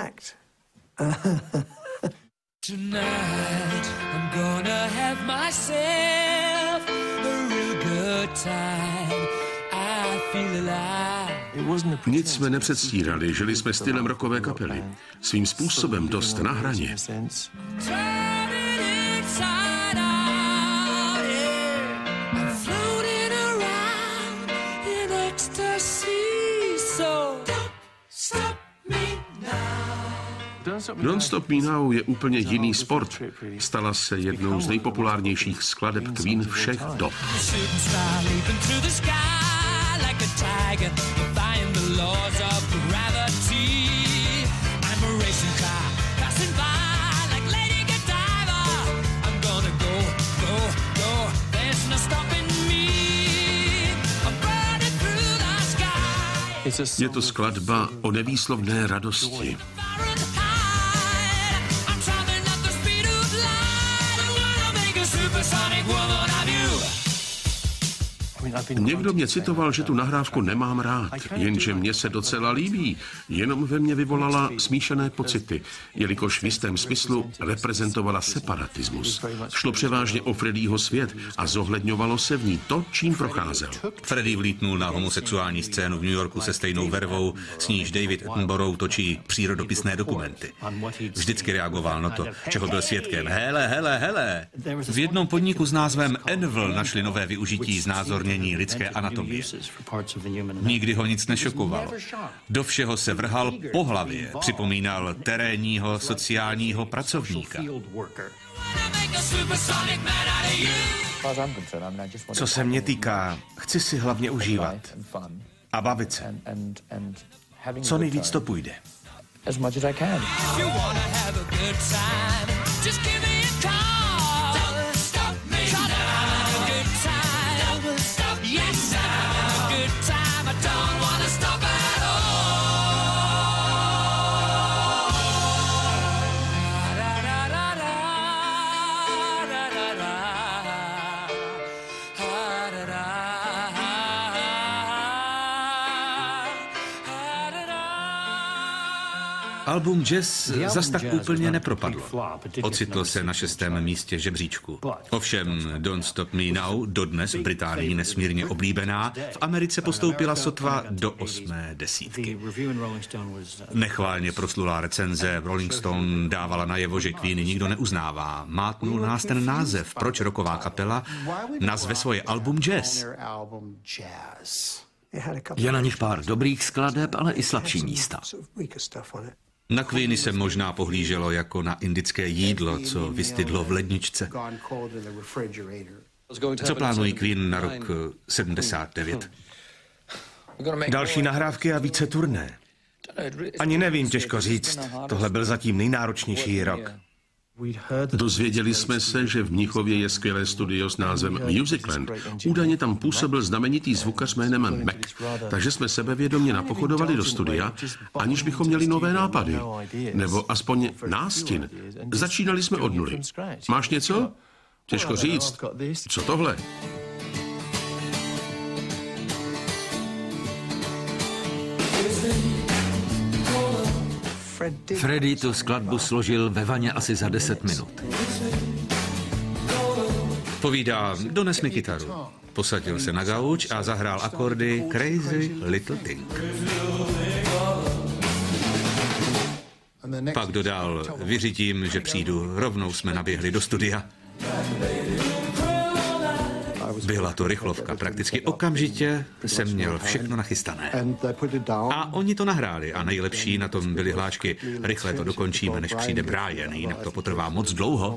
Tonight I'm gonna have myself a real good time. I feel alive. Nic jsme nepředstírali, žili jsme stylem rockové kapely. Svým způsobem dost na hraně. Don't Stop Me Now je úplně jiný sport. Stala se jednou z nejpopulárnějších skladeb Queen všech dob. Je to skladba o nevýslovné radosti. Někdo mě citoval, že tu nahrávku nemám rád, jenže mně se docela líbí, jenom ve mně vyvolala smíšené pocity, jelikož v jistém smyslu reprezentovala separatismus. Šlo převážně o Freddieho svět a zohledňovalo se v ní to, čím procházel. Freddie vlítnul na homosexuální scénu v New Yorku se stejnou vervou, s níž David Attenborough točí přírodopisné dokumenty. Vždycky reagoval na to, čeho byl svědkem. Hele. V jednom podniku s názvem Envil našli nové využití znázornění lidské anatomie. Nikdy ho nic nešokovalo. Do všeho se vrhal po hlavě, připomínal terénního sociálního pracovníka. Co se mě týká, chci si hlavně užívat a bavit se. Co nejvíc to půjde. Album Jazz zas tak úplně nepropadlo. Ocitlo se na 6. místě žebříčku. Ovšem Don't Stop Me Now, dodnes v Británii nesmírně oblíbená, v Americe postoupila sotva do 8. desítky. Nechválně proslulá recenze v Rolling Stone dávala najevo, že Queen nikdo neuznává. Mátnul nás ten název, proč rocková kapela nazve svoje album Jazz. Je na nich pár dobrých skladeb, ale i slabší místa. Na Queeny se možná pohlíželo jako na indické jídlo, co vystydlo v ledničce. Co plánují Queen na rok 79? Další nahrávky a více turné. Ani nevím, těžko říct. Tohle byl zatím nejnáročnější rok. Dozvěděli jsme se, že v Mnichově je skvělé studio s názvem Musicland. Údajně tam působil znamenitý zvukař jménem Mac, takže jsme sebevědomě napochodovali do studia, aniž bychom měli nové nápady. Nebo aspoň nástin. Začínali jsme od nuly. Máš něco? Těžko říct. Co tohle? Freddie tu skladbu složil ve vaně asi za 10 minut. Povídá, dones mi kytaru. Posadil se na gauč a zahrál akordy Crazy Little Thing. Pak dodal, vyřídím, že přijdu, rovnou jsme naběhli do studia. Byla to rychlovka, prakticky okamžitě jsem měl všechno nachystané. A oni to nahráli a nejlepší na tom byly hlášky, rychle to dokončíme, než přijde Brian, jinak to potrvá moc dlouho.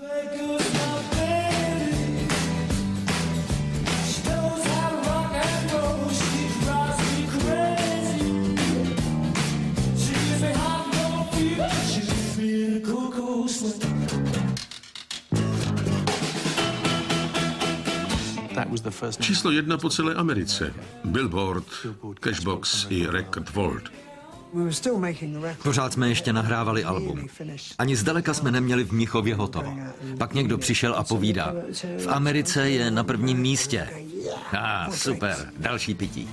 Číslo 1 po celé Americe. Billboard, Cashbox i Record Vault. Pořád jsme ještě nahrávali album. Ani zdaleka jsme neměli v Mnichově hotovo. Pak někdo přišel a povídá, v Americe je na 1. místě. Super, další pití.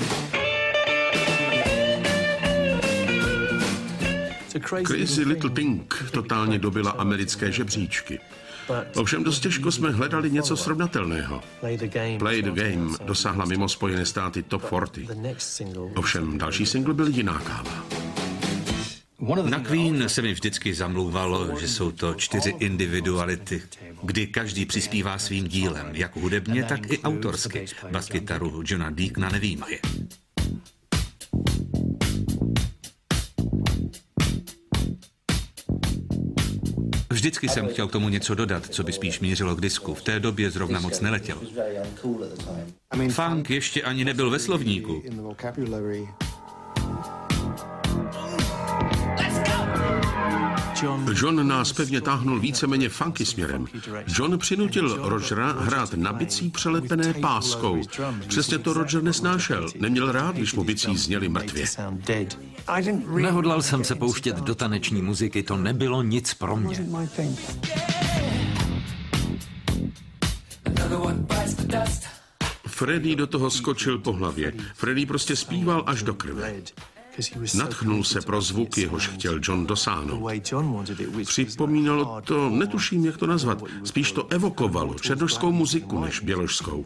Crazy Little Thing totálně dobila americké žebříčky. Ovšem dost těžko jsme hledali něco srovnatelného. Play the Game dosáhla mimo Spojené státy Top 40. Ovšem další single byl jiná káva. Na Queen se mi vždycky zamlouvalo, že jsou to 4 individuality, kdy každý přispívá svým dílem, jak hudebně, tak i autorsky. Baskytaru Johna Deacona nevyjímaje. Vždycky jsem chtěl k tomu něco dodat, co by spíš mířilo k disku. V té době zrovna moc neletěl. Funk ještě ani nebyl ve slovníku. John nás pevně táhnul víceméně funky směrem. John přinutil Rogera hrát na bicí přelepené páskou. Přesně to Roger nesnášel. Neměl rád, když mu bicí zněly mrtvě. Nehodlal jsem se pouštět do taneční muziky, to nebylo nic pro mě. Freddie do toho skočil po hlavě. Freddie prostě zpíval až do krve. Nadchnul se pro zvuk, jehož chtěl John dosáhnout. Připomínalo to, netuším, jak to nazvat, spíš to evokovalo černošskou muziku než běložskou.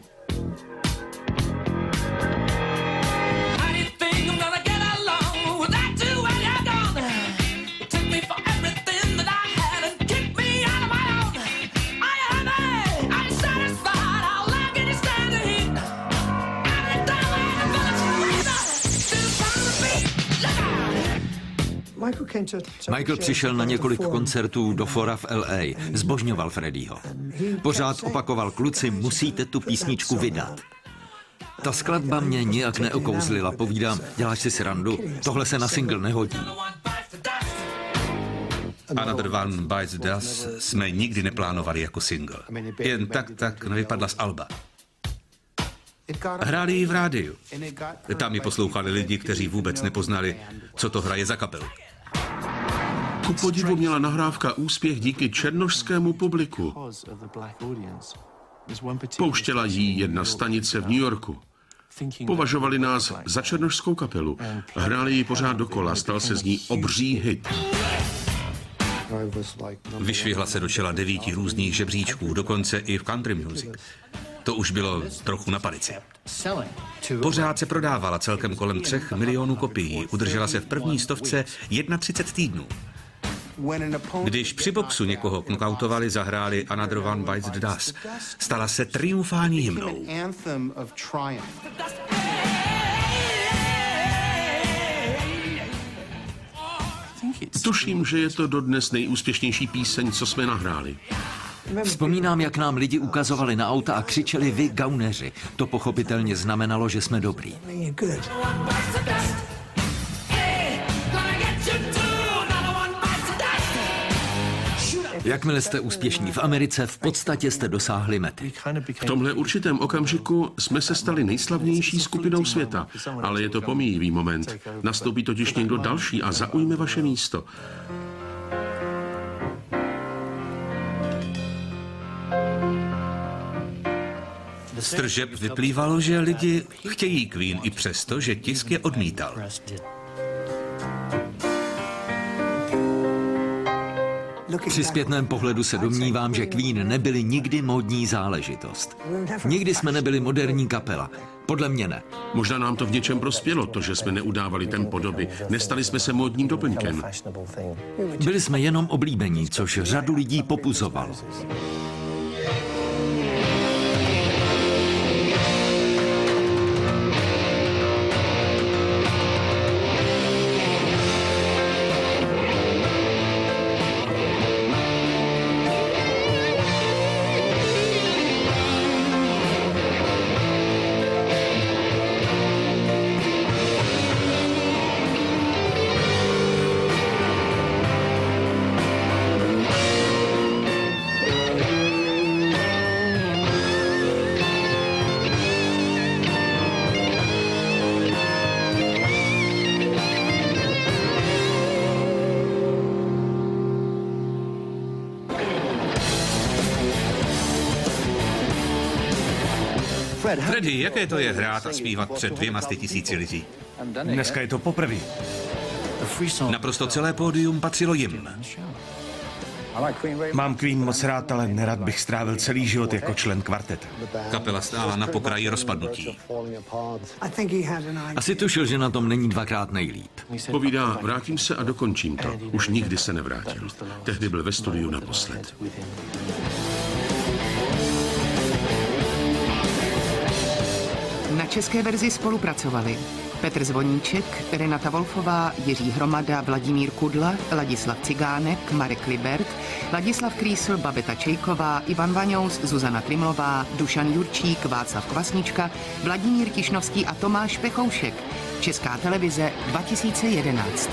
Michael přišel na několik koncertů do fora v LA, zbožňoval Freddieho. Pořád opakoval: kluci, musíte tu písničku vydat. Ta skladba mě nijak neokouzlila, povídám, děláš si srandu, tohle se na single nehodí. Another One Bites the Dust jsme nikdy neplánovali jako single. Jen tak nevypadla z alba. Hráli ji v rádiu. Tam ji poslouchali lidi, kteří vůbec nepoznali, co to hraje za kapelu. Ku podivu měla nahrávka úspěch díky černošskému publiku. Pouštěla jí jedna stanice v New Yorku. Považovali nás za černošskou kapelu. Hráli ji pořád dokola, stal se z ní obří hit. Vyšvihla se do čela 9 různých žebříčků, dokonce i v country music. To už bylo trochu na palici. Pořád se prodávala celkem kolem 3 milionů kopií. Udržela se v první stovce 31 týdnů. Když při boxu někoho knockoutovali, zahráli Another One Bites the Dust. Stala se triumfální hymnou. Tuším, že je to dodnes nejúspěšnější píseň, co jsme nahráli. Vzpomínám, jak nám lidi ukazovali na auta a křičeli: vy gauneři. To pochopitelně znamenalo, že jsme dobrý. Jakmile jste úspěšní v Americe, v podstatě jste dosáhli mety. V tomhle určitém okamžiku jsme se stali nejslavnější skupinou světa, ale je to pomíjivý moment. Nastoupí totiž někdo další a zaujme vaše místo. Z tržeb vyplývalo, že lidi chtějí Queen i přesto, že tisk je odmítal. Při zpětném pohledu se domnívám, že Queen nebyli nikdy módní záležitost. Nikdy jsme nebyli moderní kapela. Podle mě ne. Možná nám to v něčem prospělo, to, že jsme neudávali tempo doby. Nestali jsme se módním doplňkem. Byli jsme jenom oblíbení, což řadu lidí popuzovalo. Freddie, jaké to je hrát a zpívat před 200 000 lidí? Dneska je to poprvé. Naprosto celé pódium patřilo jim. Mám Queen moc rád, ale nerad bych strávil celý život jako člen kvarteta. Kapela stála na pokraji rozpadnutí. Asi tušil, že na tom není dvakrát nejlíp. Povídá: vrátím se a dokončím to. Už nikdy se nevrátil. Tehdy byl ve studiu naposled. Na české verzi spolupracovali Petr Zvoníček, Renata Wolfová, Jiří Hromada, Vladimír Kudla, Ladislav Cigánek, Marek Libert, Ladislav Krýsl, Babeta Čejková, Ivan Vaňous, Zuzana Trimlová, Dušan Jurčík, Václav Kvasnička, Vladimír Tišnovský a Tomáš Pechoušek. Česká televize 2011.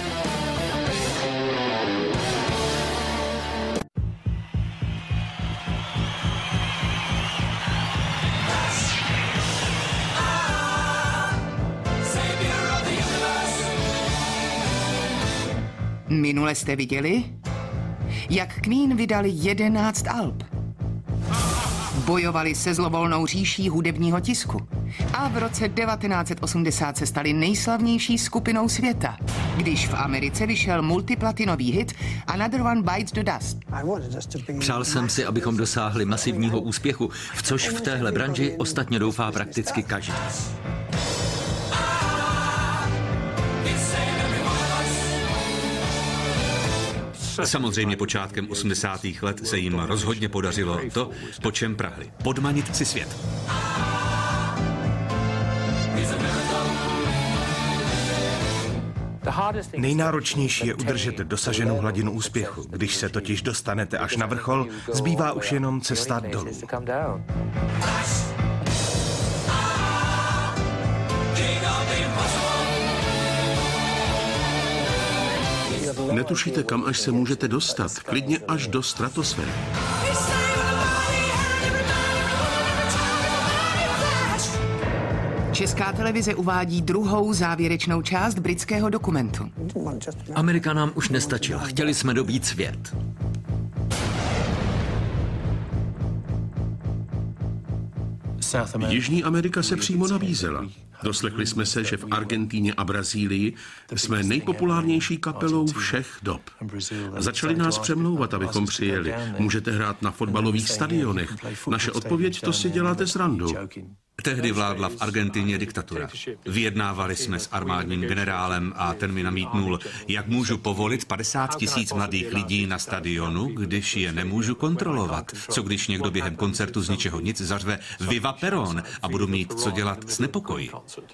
Minule jste viděli, jak Queen vydali 11 alb. Bojovali se zlovolnou říší hudebního tisku a v roce 1980 se stali nejslavnější skupinou světa, když v Americe vyšel multiplatinový hit Another One Bites the Dust. Přál jsem si, abychom dosáhli masivního úspěchu, v což v téhle branži ostatně doufá prakticky každý. Samozřejmě počátkem 80. let se jim rozhodně podařilo to, po čem prahli. Podmanit si svět. Nejnáročnější je udržet dosaženou hladinu úspěchu. Když se totiž dostanete až na vrchol, zbývá už jenom cesta dolů. Netušíte, kam až se můžete dostat, klidně až do stratosféry. Česká televize uvádí druhou závěrečnou část britského dokumentu. Amerika nám už nestačila, chtěli jsme dobít svět. Jižní Amerika se přímo nabízela. Doslechli jsme se, že v Argentíně a Brazílii jsme nejpopulárnější kapelou všech dob. Začali nás přemlouvat, abychom přijeli. Můžete hrát na fotbalových stadionech. Naše odpověď, to si děláte srandu. Tehdy vládla v Argentině diktatura. Vyjednávali jsme s armádním generálem a ten mi namítnul, jak můžu povolit 50 000 mladých lidí na stadionu, když je nemůžu kontrolovat. Co když někdo během koncertu z ničeho nic zařve Viva Perón a budu mít co dělat s nepokoji.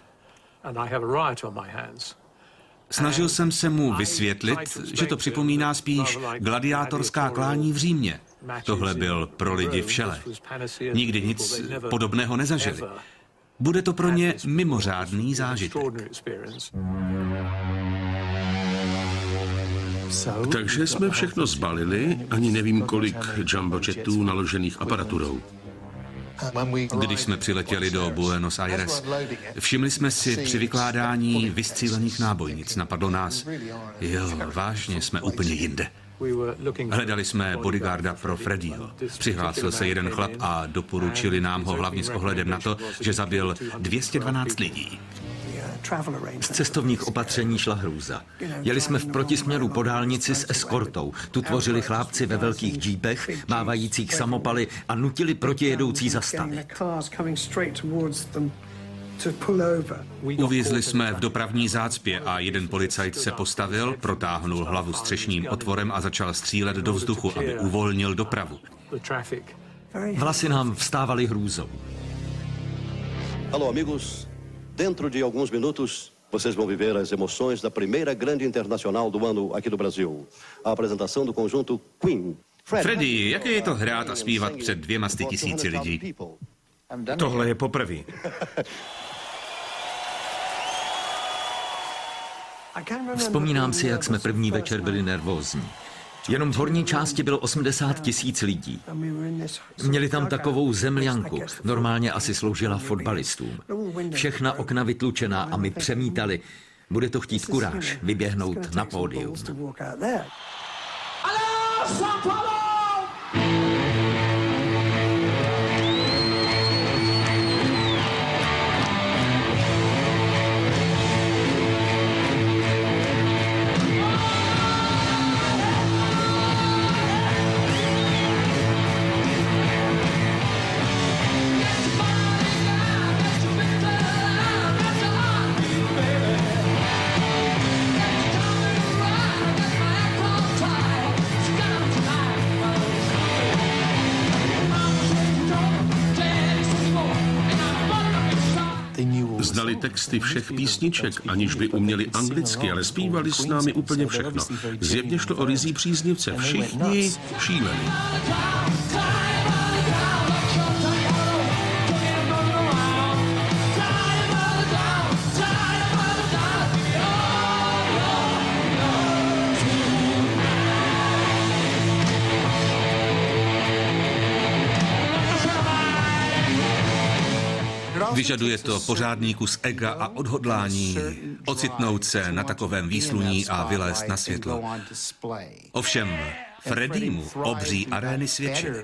Snažil jsem se mu vysvětlit, že to připomíná spíš gladiátorská klání v Římě. Tohle byl pro lidi všelek. Nikdy nic podobného nezažili. Bude to pro ně mimořádný zážitek. Takže jsme všechno zbalili, ani nevím kolik jumbojetů naložených aparaturou. Když jsme přiletěli do Buenos Aires, všimli jsme si při vykládání vystřílených nábojnic. Napadlo nás, jo, vážně jsme úplně jinde. Hledali jsme bodyguarda pro Freddyho. Přihlásil se jeden chlap a doporučili nám ho hlavně s ohledem na to, že zabil 212 lidí. Z cestovních opatření šla hrůza. Jeli jsme v protisměru po dálnici s eskortou. Tu tvořili chlápci ve velkých džípech, mávajících samopaly a nutili protijedoucí zastavit. Uvízli jsme v dopravní zácpě a jeden policajt se postavil, protáhnul hlavu střešním otvorem a začal střílet do vzduchu, aby uvolnil dopravu. Vlasy nám vstávaly hrůzou. Alô, amigos. Dentro de alguns minutos, vocês vão viver as emoções da primeira grande internacional do ano aqui do Brasil. A apresentação do conjunto Queen. Freddy, jaké je to hrát a zpívat před 200 000 lidí? Tohle je poprvé. Vzpomínám si, jak jsme první večer byli nervózní. Jenom v horní části bylo 80 000 lidí. Měli tam takovou zemljanku, normálně asi sloužila fotbalistům. Všechna okna vytlučená a my přemítali. Bude to chtít kuráž, vyběhnout na pódium. Znali texty všech písniček, aniž by uměli anglicky, ale zpívali s námi úplně všechno. Zjevně šlo o ryzí příznivce. Všichni šíleli. Vyžaduje to pořádný kus ega a odhodlání ocitnout se na takovém výsluní a vylézt na světlo. Ovšem, Freddymu obří arény svědčily.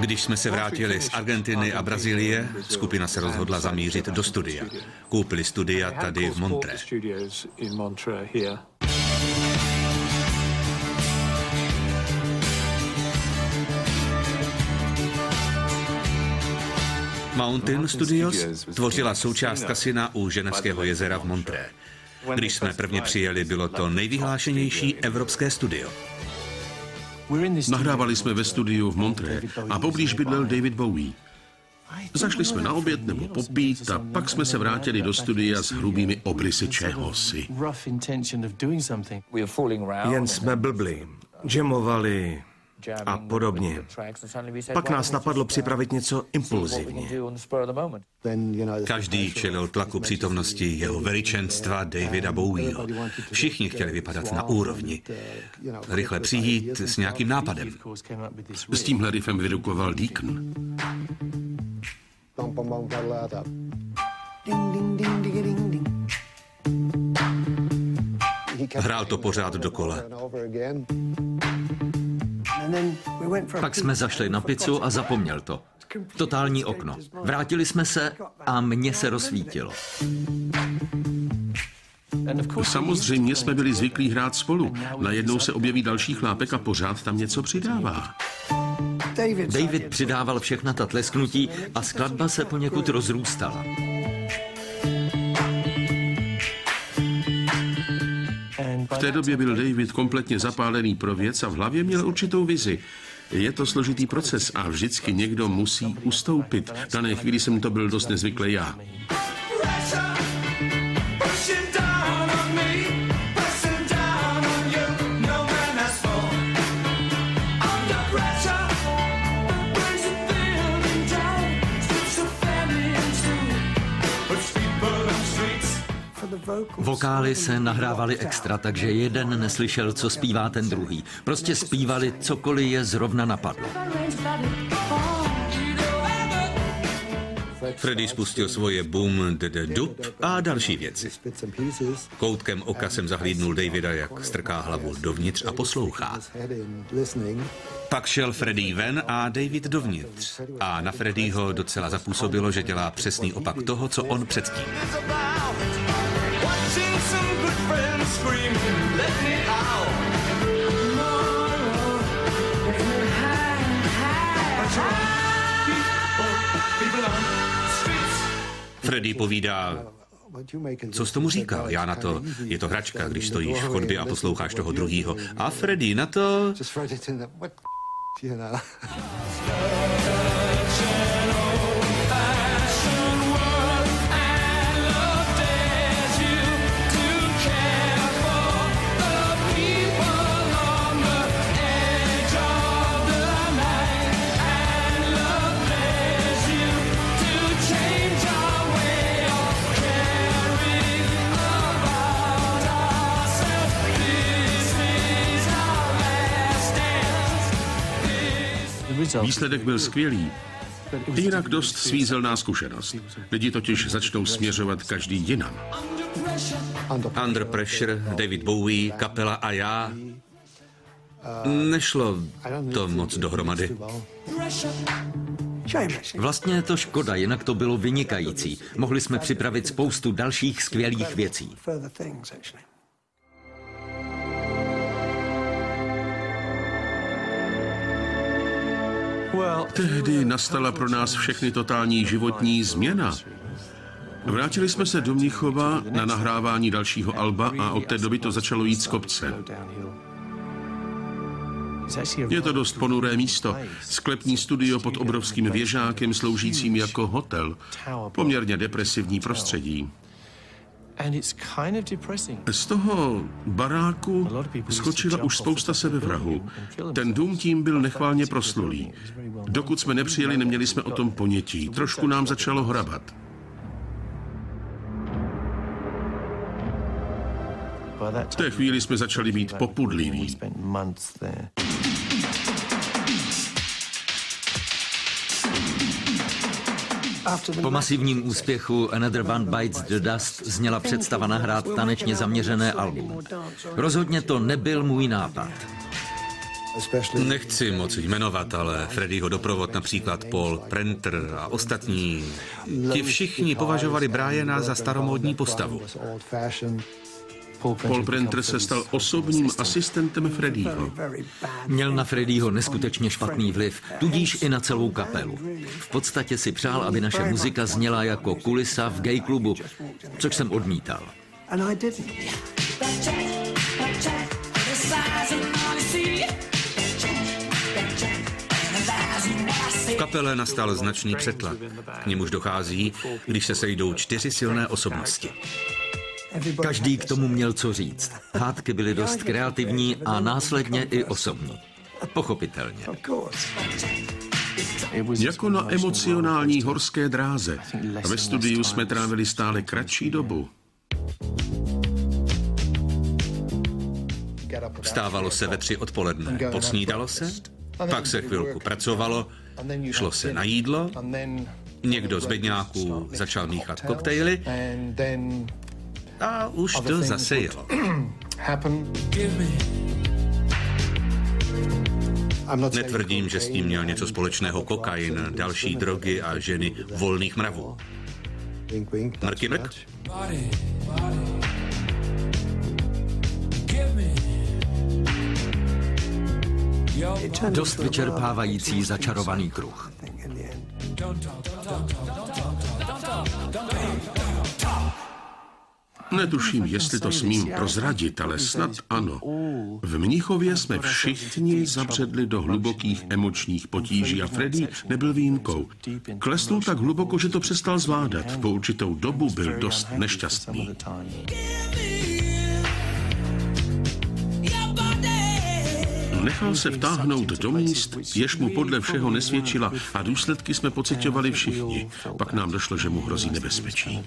Když jsme se vrátili z Argentiny a Brazílie, skupina se rozhodla zamířit do studia. Koupili studia tady v Montreux. Mountain Studios tvořila součást kasina u Ženevského jezera v Montreux. Když jsme prvně přijeli, bylo to nejvyhlášenější evropské studio. Nahrávali jsme ve studiu v Montreux a poblíž bydlel David Bowie. Zašli jsme na oběd nebo popít a pak jsme se vrátili do studia s hrubými obrysy čehosi. Jen jsme blbli, jamovali a podobně. Pak nás napadlo připravit něco impulzivně. Každý čelil tlaku přítomnosti jeho veličenstva Davida Bowieho. Všichni chtěli vypadat na úrovni. Rychle přijít s nějakým nápadem. S tímhle riffem vyrukoval Deacon. Hrál to pořád dokola. Pak jsme zašli na pizzu a zapomněl to. Totální okno. Vrátili jsme se a mně se rozsvítilo. Samozřejmě jsme byli zvyklí hrát spolu. Najednou se objeví další chlápek a pořád tam něco přidává. David přidával všechna ta tlesknutí a skladba se poněkud rozrůstala. V té době byl David kompletně zapálený pro věc a v hlavě měl určitou vizi. Je to složitý proces a vždycky někdo musí ustoupit. V dané chvíli jsem to byl dost nezvyklý já. Vokály se nahrávaly extra, takže jeden neslyšel, co zpívá ten druhý. Prostě zpívali cokoliv je zrovna napadlo. Freddie spustil svoje boom, dub a další věci. Koutkem oka jsem zahlídnul Davida, jak strká hlavu dovnitř a poslouchá. Pak šel Freddie ven a David dovnitř. A na Freddieho docela zapůsobilo, že dělá přesný opak toho, co on předtím. Freddie povídá, co jsi tomu říkal? Já na to, je to hračka, když stojíš v chodbě a posloucháš toho druhýho. A Freddie na to... Výsledek byl skvělý. Jinak dost svízelná zkušenost. Lidi totiž začnou směřovat každý jinam. Under Pressure, David Bowie, kapela a já. Nešlo to moc dohromady. Vlastně je to škoda, jinak to bylo vynikající. Mohli jsme připravit spoustu dalších skvělých věcí. Tehdy nastala pro nás všechny totální životní změna. Vrátili jsme se do Mnichova na nahrávání dalšího alba a od té doby to začalo jít z kopce. Je to dost ponuré místo. Sklepní studio pod obrovským věžákem sloužícím jako hotel. Poměrně depresivní prostředí. Z toho baráku skočila už spousta sebevrahů. Ten dům tím byl nechválně proslulý. Dokud jsme nepřijeli, neměli jsme o tom ponětí. Trošku nám začalo hrabat. V té chvíli jsme začali být popudliví. Po masivním úspěchu Another One Bites the Dust zněla představa nahrát tanečně zaměřené album. Rozhodně to nebyl můj nápad. Nechci moc jmenovat, ale Freddieho doprovod, například Paul Prenter a ostatní, ti všichni považovali Briana za staromódní postavu. Paul Prenter se stal osobním asistentem Freddieho. Měl na Freddieho neskutečně špatný vliv, tudíž i na celou kapelu. V podstatě si přál, aby naše muzika zněla jako kulisa v gay klubu, což jsem odmítal. V kapele nastal značný přetlak. K němuž dochází, když se sejdou 4 silné osobnosti. Každý k tomu měl co říct. Hádky byly dost kreativní a následně i osobní. Pochopitelně. Jako na emocionální horské dráze. Ve studiu jsme trávili stále kratší dobu. Vstávalo se ve 3 odpoledne, posnídalo se, pak se chvilku pracovalo, šlo se na jídlo, někdo z bedňáků začal míchat koktejly a už to zase jelo. Netvrdím, že s tím měl něco společného kokain, další drogy a ženy volných mravů. Mrky mrk. Dost vyčerpávající začarovaný kruh. Netuším, jestli to smím prozradit, ale snad ano. V Mnichově jsme všichni zabředli do hlubokých emočních potíží a Freddie nebyl výjimkou. Klesnul tak hluboko, že to přestal zvládat. Po určitou dobu byl dost nešťastný. Nechal se vtáhnout do míst, jež mu podle všeho nesvědčila a důsledky jsme pociťovali všichni. Pak nám došlo, že mu hrozí nebezpečí.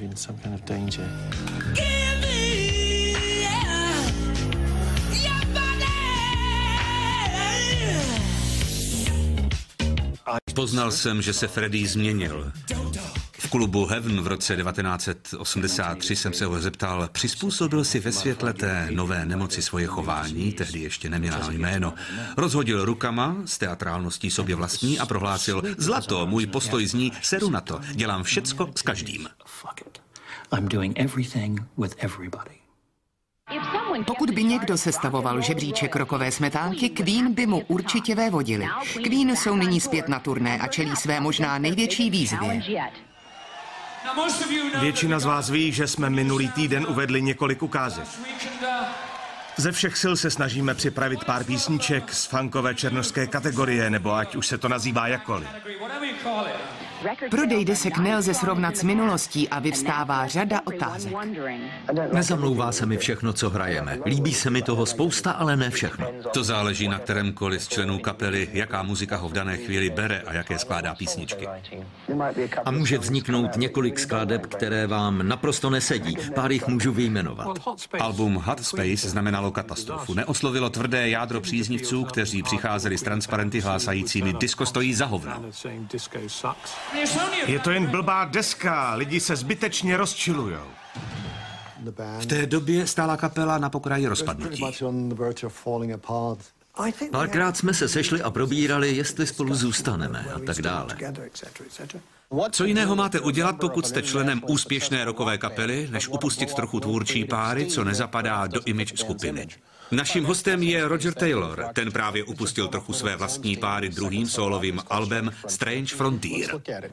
Poznal jsem, že se Freddie změnil. V klubu Heaven v roce 1983 jsem se ho zeptal, přizpůsobil si ve světle té nové nemoci svoje chování, tehdy ještě neměla jméno. Rozhodil rukama s teatrálností sobě vlastní a prohlásil, zlato, můj postoj zní, seru na to, dělám všecko s každým. Pokud by někdo sestavoval žebříček rokové smetánky, Queen by mu určitě vévodili. Queen jsou nyní zpět na turné a čelí své možná největší výzvě. Většina z vás ví, že jsme minulý týden uvedli několik ukázek. Ze všech sil se snažíme připravit pár písniček z funkové černošské kategorie, nebo ať už se to nazývá jakkoliv. Prodej desek nelze srovnat s minulostí a vyvstává řada otázek. Nezamlouvá se mi všechno, co hrajeme. Líbí se mi toho spousta, ale ne všechno. To záleží na kterémkoliv z členů kapely, jaká muzika ho v dané chvíli bere a jaké skládá písničky. A může vzniknout několik skladeb, které vám naprosto nesedí. Pár jich můžu vyjmenovat. Album Hot Space znamenalo katastrofu. Neoslovilo tvrdé jádro příznivců, kteří přicházeli s transparenty hlásajícími disko stojí za hovno. Je to jen blbá deska, lidi se zbytečně rozčilujou. V té době stála kapela na pokraji rozpadnutí. Párkrát jsme se sešli a probírali, jestli spolu zůstaneme a tak dále. Co jiného máte udělat, pokud jste členem úspěšné rockové kapely, než upustit trochu tvůrčí páry, co nezapadá do image skupiny? Naším hostem je Roger Taylor. Ten právě upustil trochu své vlastní páry druhým sólovým albem Strange Frontier.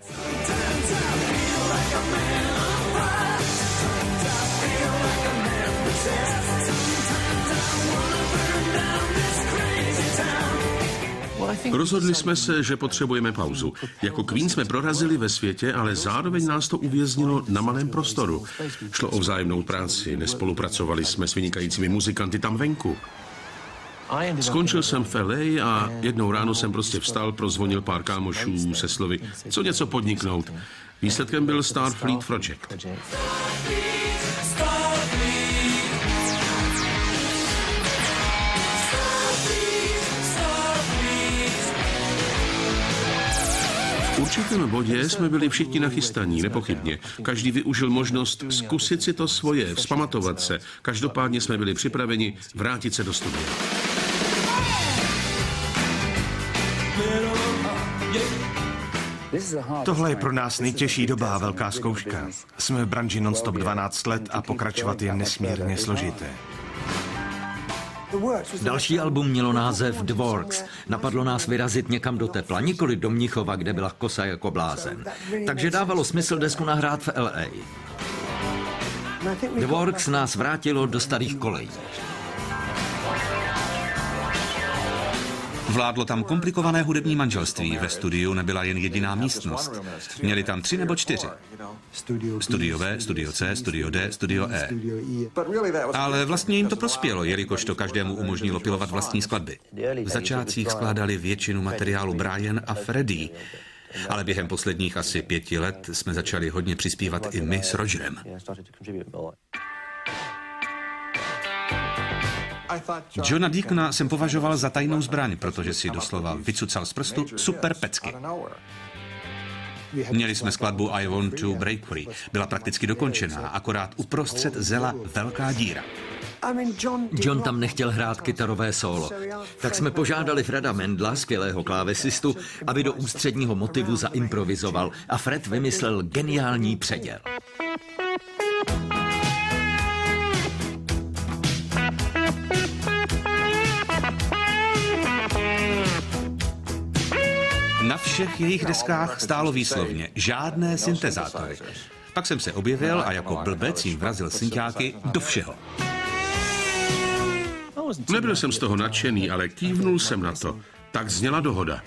Rozhodli jsme se, že potřebujeme pauzu. Jako Queen jsme prorazili ve světě, ale zároveň nás to uvěznilo na malém prostoru. Šlo o vzájemnou práci, nespolupracovali jsme s vynikajícími muzikanty tam venku. Skončil jsem v LA a jednou ráno jsem prostě vstal, prozvonil pár kámošů se slovy, co něco podniknout. Výsledkem byl Starfleet Project. V určitém bodě jsme byli všichni nachystaní, nepochybně. Každý využil možnost zkusit si to svoje, vzpamatovat se. Každopádně jsme byli připraveni vrátit se do studia. Tohle je pro nás nejtěžší doba a velká zkouška. Jsme v branži non-stop 12 let a pokračovat je nesmírně složité. Další album mělo název The Works. Napadlo nás vyrazit někam do tepla, nikoli do Mnichova, kde byla kosa jako blázen. Takže dávalo smysl desku nahrát v LA. The Works nás vrátilo do starých kolejí. Vládlo tam komplikované hudební manželství. Ve studiu nebyla jen jediná místnost. Měli tam 3 nebo 4. Studio B, Studio C, Studio D, Studio E. Ale vlastně jim to prospělo, jelikož to každému umožnilo pilovat vlastní skladby. V začátcích skládali většinu materiálu Brian a Freddie. Ale během posledních asi 5 let jsme začali hodně přispívat i my s Rogerem. Johna Deacona jsem považoval za tajnou zbraň, protože si doslova vycucal z prstu super pecky. Měli jsme skladbu I Want to Break Free. Byla prakticky dokončená, akorát uprostřed zela velká díra. John tam nechtěl hrát kytarové solo, tak jsme požádali Freda Mendla, skvělého klávesistu, aby do ústředního motivu zaimprovizoval a Fred vymyslel geniální předěl. Na všech jejich deskách stálo výslovně žádné syntezátory. Pak jsem se objevil a jako blbec jim vrazil synťáky do všeho. Nebyl jsem z toho nadšený, ale kývnul jsem na to. Tak zněla dohoda.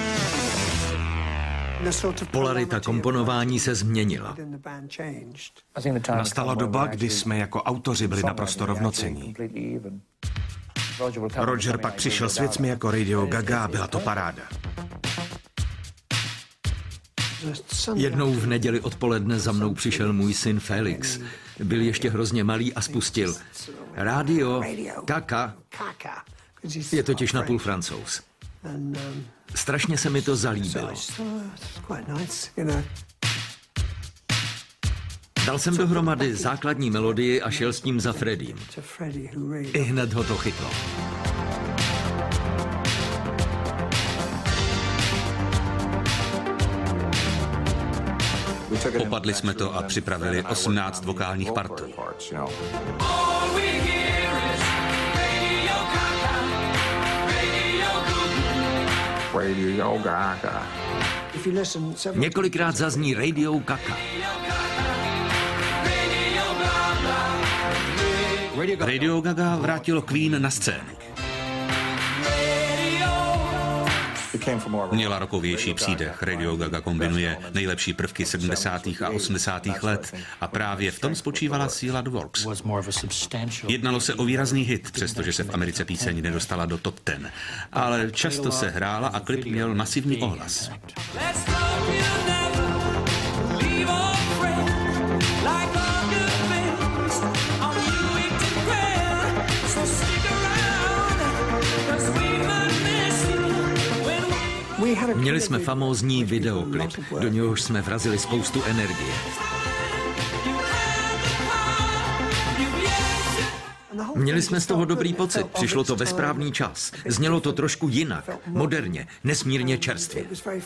Polarita komponování se změnila. Nastala doba, kdy jsme jako autoři byli naprosto rovnocenní. Roger pak přišel s věcmi jako Radio Gaga a byla to paráda. Jednou v neděli odpoledne za mnou přišel můj syn Felix. Byl ještě hrozně malý a spustil Radio Gaga. Je totiž napůl Francouz. Strašně se mi to zalíbilo. Dal jsem dohromady základní melodii a šel s tím za Freddiem. I hned ho to chytlo. Popadli jsme to a připravili 18 vokálních partů. Několikrát zazní Radio Gaga. Radio Gaga vrátilo Queen na scénu. Měla rokovější přídech. Radio Gaga kombinuje nejlepší prvky 70. a 80. let a právě v tom spočívala síla The Works. Jednalo se o výrazný hit, přestože se v Americe píseň nedostala do top 10, ale často se hrála a klip měl masivní ohlas. Měli jsme famózní videoklip, do něhož jsme vrazili spoustu energie. Měli jsme z toho dobrý pocit, přišlo to ve správný čas. Znělo to trošku jinak, moderně, nesmírně čerstvě.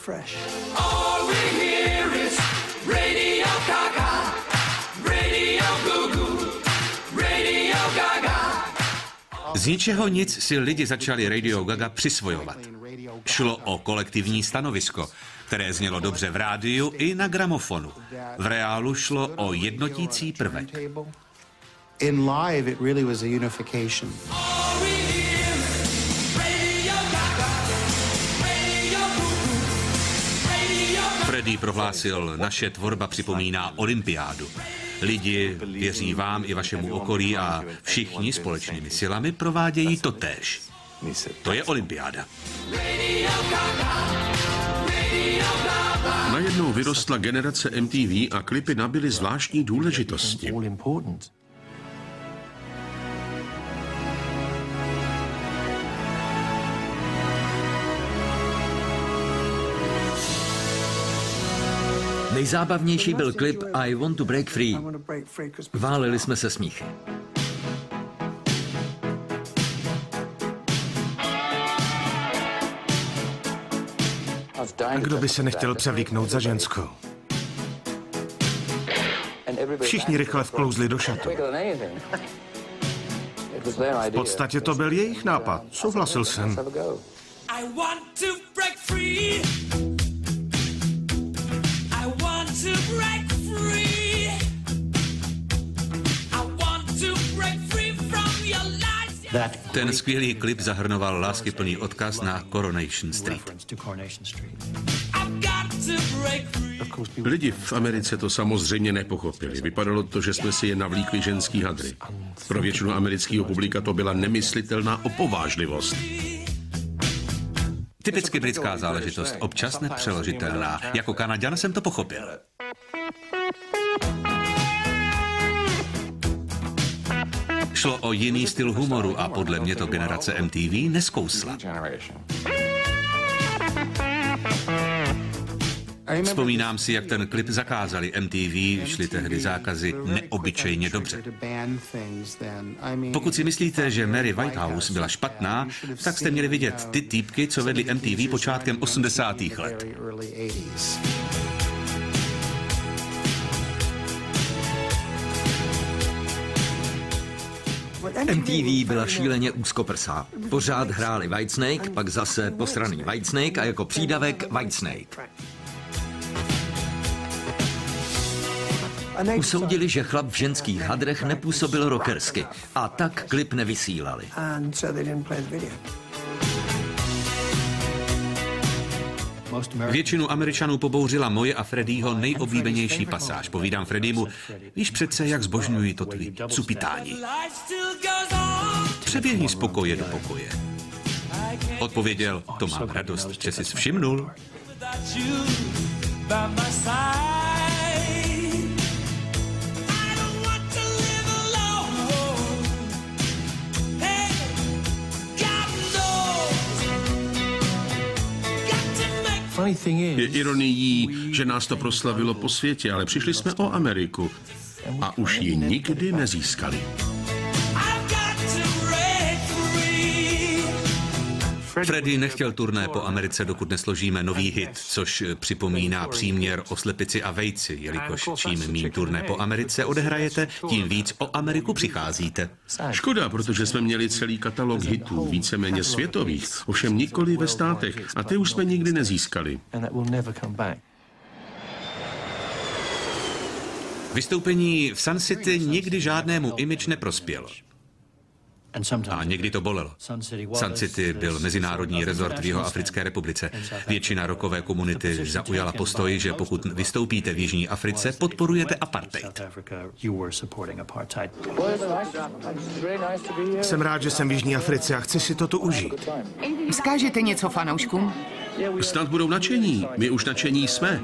Z ničeho nic si lidi začali Radio Gaga přisvojovat. Šlo o kolektivní stanovisko, které znělo dobře v rádiu i na gramofonu. V reálu šlo o jednotící prvek. In live, it really was a unification. Freddie prohlásil, naše tvorba připomíná olympiádu. Lidi věří vám i vašemu okolí a všichni společnými silami provádějí totéž. To je olympiáda. Najednou vyrostla generace MTV a klipy nabyly zvláštní důležitosti. Nejzábavnější byl klip I Want to Break Free. Váleli jsme se smíchy. A kdo by se nechtěl převlíknout za ženskou? Všichni rychle vklouzli do šatu. V podstatě to byl jejich nápad. Souhlasil jsem. Ten skvělý klip zahrnoval láskyplný odkaz na Coronation Street. Lidi v Americe to samozřejmě nepochopili. Vypadalo to, že jsme si je navlíkli ženský hadry. Pro většinu amerického publika to byla nemyslitelná opovážlivost. Typicky britská záležitost, občas nepřeložitelná. Jako Kanaďan jsem to pochopil. Šlo o jiný styl humoru a podle mě to generace MTV nezkousla. Vzpomínám si, jak ten klip zakázali MTV, šly tehdy zákazy neobyčejně dobře. Pokud si myslíte, že Mary Whitehouse byla špatná, tak jste měli vidět ty týpky, co vedli MTV počátkem 80. let. MTV byla šíleně úzkoprsá. Pořád hráli Whitesnake, pak zase posraný Whitesnake a jako přídavek Whitesnake. Usoudili, že chlap v ženských hadrech nepůsobil rockersky a tak klip nevysílali. Většinu Američanů pobouřila moje a Freddieho nejoblíbenější pasáž. Povídám Freddímu, víš přece, jak zbožňuji to tvý cupitání. Přeběhni z pokoje do pokoje. Odpověděl, to mám radost, že jsi všimnul. Je ironií, že nás to proslavilo po světě, ale přišli jsme o Ameriku a už ji nikdy nezískali. Freddie nechtěl turné po Americe, dokud nesložíme nový hit, což připomíná příměr o slepici a vejci, jelikož čím míň turné po Americe odehrajete, tím víc o Ameriku přicházíte. Škoda, protože jsme měli celý katalog hitů, víceméně světových, ovšem nikoli ve státech, a ty už jsme nikdy nezískali. Vystoupení v Sun City nikdy žádnému image neprospělo. A někdy to bolelo. Sun City byl mezinárodní rezort v Jihoafrické republice. Většina rockové komunity zaujala postoj, že pokud vystoupíte v Jižní Africe, podporujete apartheid. Jsem rád, že jsem v Jižní Africe a chci si to tu užít. Vzkážete něco fanouškům? Snad budou nadšení. My už nadšení jsme.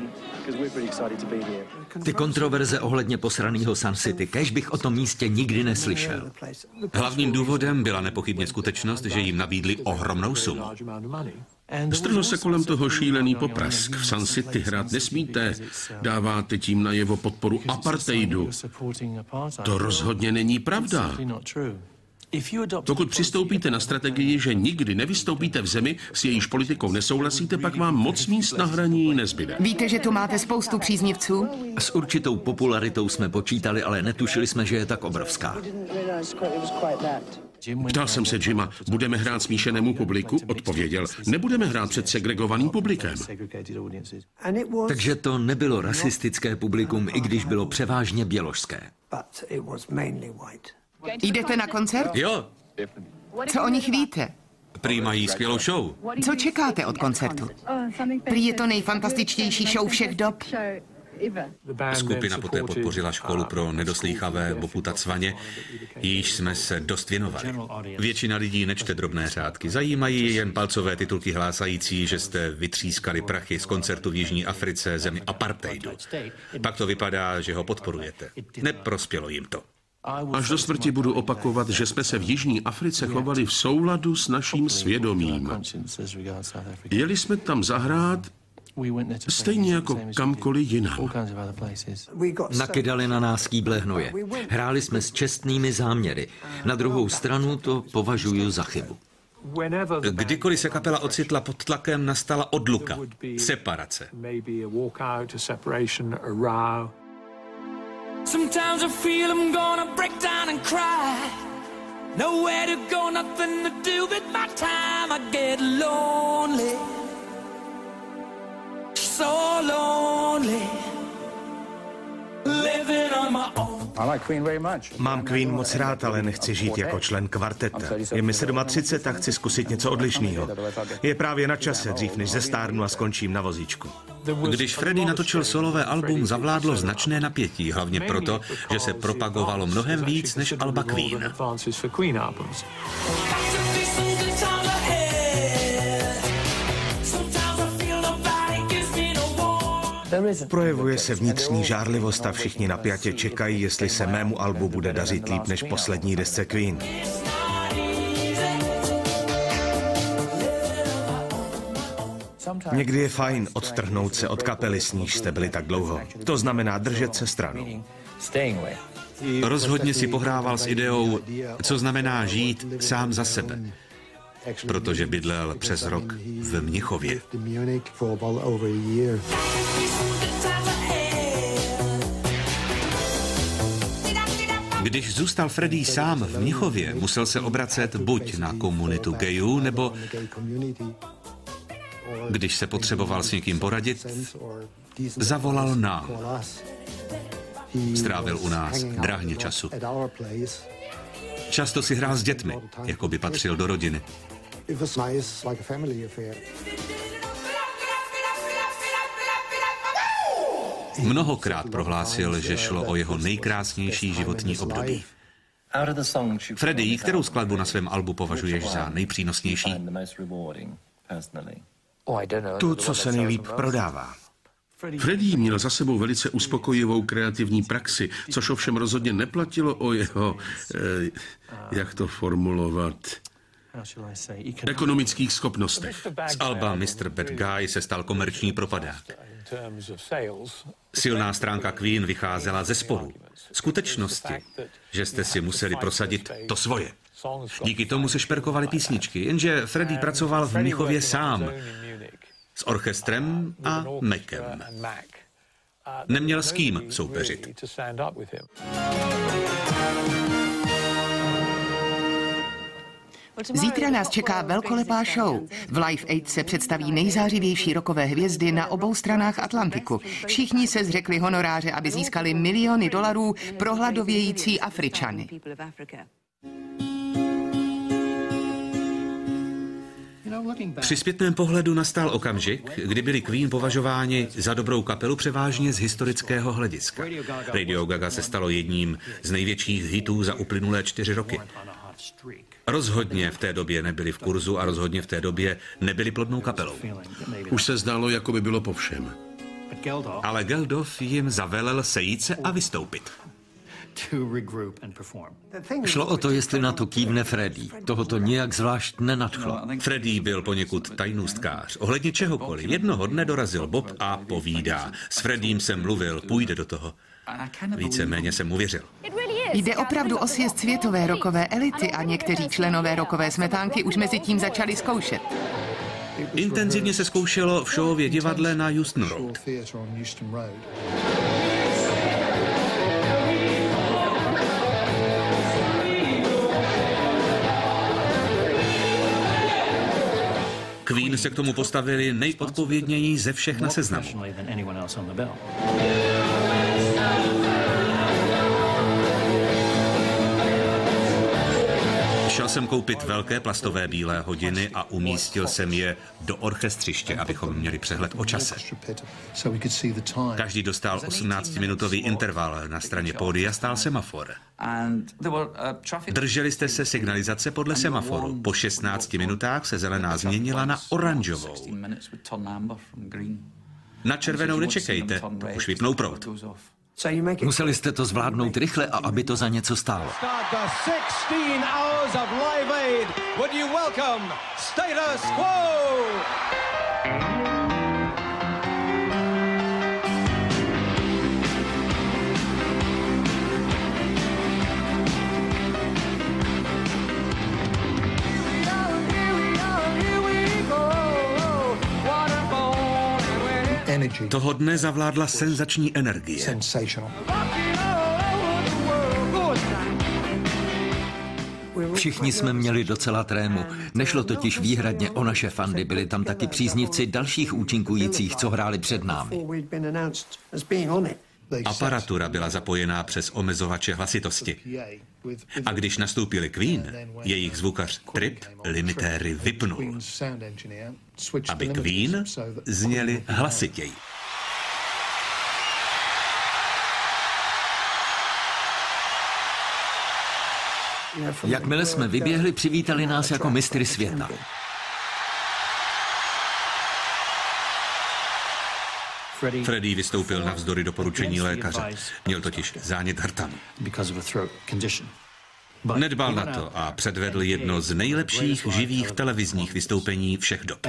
Ty kontroverze ohledně posraného Sun City, kéž bych o tom místě nikdy neslyšel. Hlavním důvodem byla nepochybně skutečnost, že jim nabídli ohromnou sumu. Strhlo se kolem toho šílený poprask. V Sun City hrát nesmíte. Dáváte tím najevo podporu apartheidu. To rozhodně není pravda. Pokud přistoupíte na strategii, že nikdy nevystoupíte v zemi, s jejíž politikou nesouhlasíte, pak vám moc míst na hraní nezbyde. Víte, že tu máte spoustu příznivců? S určitou popularitou jsme počítali, ale netušili jsme, že je tak obrovská. Ptal jsem se Jima, budeme hrát smíšenému publiku? Odpověděl, nebudeme hrát před segregovaným publikem. Takže to nebylo rasistické publikum, i když bylo převážně běložské. Jdete na koncert? Jo. Co o nich víte? Prý mají skvělou show. Co čekáte od koncertu? Prý je to nejfantastičtější show všech dob. Skupina poté podpořila školu pro nedoslýchavé Boputa Cvaně, jíž jsme se dost věnovali. Většina lidí nečte drobné řádky. Zajímají jen palcové titulky hlásající, že jste vytřískali prachy z koncertu v Jižní Africe, zemi apartheidu. Pak to vypadá, že ho podporujete. Neprospělo jim to. Až do smrti budu opakovat, že jsme se v Jižní Africe chovali v souladu s naším svědomím. Jeli jsme tam zahrát stejně jako kamkoliv jinam. Nakydali na nás kýble hnoje. Hráli jsme s čestnými záměry. Na druhou stranu to považuji za chybu. Kdykoliv se kapela ocitla pod tlakem, nastala odluka, separace. Sometimes I feel I'm gonna break down and cry. Nowhere to go, nothing to do with my time. I get lonely, so lonely, living on my own. Mám Queen moc rád, ale nechci žít jako člen kvarteta. Je mi 37 a chci zkusit něco odlišného. Je právě na čase, dřív než zestárnu a skončím na vozíčku. Když Freddie natočil solové album, zavládlo značné napětí, hlavně proto, že se propagovalo mnohem víc než alba Queen. Projevuje se vnitřní žárlivost a všichni napjatě čekají, jestli se mému albu bude dařit líp než poslední desce Queen. Někdy je fajn odtrhnout se od kapely, s níž jste byli tak dlouho. To znamená držet se stranou. Rozhodně si pohrával s ideou, co znamená žít sám za sebe, protože bydlel přes rok v Mnichově. Když zůstal Freddie sám v Mnichově, musel se obracet buď na komunitu gayů, nebo když se potřeboval s někým poradit, zavolal nám. Strávil u nás drahně času. Často si hrál s dětmi, jako by patřil do rodiny. Mnohokrát prohlásil, že šlo o jeho nejkrásnější životní období. Freddie, kterou skladbu na svém albu považuješ za nejpřínosnější? Tu, co se nejlíp prodává. Freddie měl za sebou velice uspokojivou kreativní praxi, což ovšem rozhodně neplatilo o jeho, jak to formulovat, ekonomických schopnostech. Z alba Mr. Bad Guy se stal komerční propadák. Silná stránka Queen vycházela ze sporů. Skutečnosti, že jste si museli prosadit to svoje. Díky tomu se šperkovaly písničky, jenže Freddie pracoval v Mnichově sám, s orchestrem a Macem. Neměl s kým soupeřit. Zítra nás čeká velkolepá show. V Live Aid se představí nejzářivější rockové hvězdy na obou stranách Atlantiku. Všichni se zřekli honoráře, aby získali miliony dolarů pro hladovějící Afričany. Při zpětném pohledu nastal okamžik, kdy byli Queen považováni za dobrou kapelu převážně z historického hlediska. Radio Gaga se stalo jedním z největších hitů za uplynulé 4 roky. Rozhodně v té době nebyli v kurzu a rozhodně v té době nebyli plodnou kapelou. Už se zdálo, jako by bylo po všem. Ale Geldof jim zavelel sejít se a vystoupit. Šlo o to, jestli na to kývne Freddie. Toho to nijak zvlášť nenadchlo. Freddie byl poněkud tajnůstkář. Ohledně čehokoliv. Jednoho dne dorazil Bob a povídá. S Freddiem jsem mluvil, půjde do toho. Víceméně jsem mu věřil. Jde opravdu o sjezd světové rockové elity a někteří členové rockové smetánky už mezi tím začali zkoušet. Intenzivně se zkoušelo v showově divadle na Houston Road. Queen se k tomu postavili nejodpovědněji ze všech na seznamu. Šel jsem koupit velké plastové bílé hodiny a umístil jsem je do orchestřiště, abychom měli přehled o čase. Každý dostal 18-minutový interval. Na straně pódia stál semafor. Drželi jste se signalizace podle semaforu. Po 16 minutách se zelená změnila na oranžovou. Na červenou nečekejte, už vypnou proud. Museli jste to zvládnout rychle a aby to za něco stálo. Toho dne zavládla senzační energie. Všichni jsme měli docela trému. Nešlo totiž výhradně o naše fandy, byli tam taky příznivci dalších účinkujících, co hráli před námi. Aparatura byla zapojená přes omezovače hlasitosti. A když nastoupili Queen, jejich zvukař Tripp limitéry vypnul, aby Queen zněli hlasitěji. Jakmile jsme vyběhli, přivítali nás jako mistry světa. Freddie vystoupil navzdory doporučení lékaře. Měl totiž zánět hrtanu. Nedbal na to a předvedl jedno z nejlepších živých televizních vystoupení všech dob.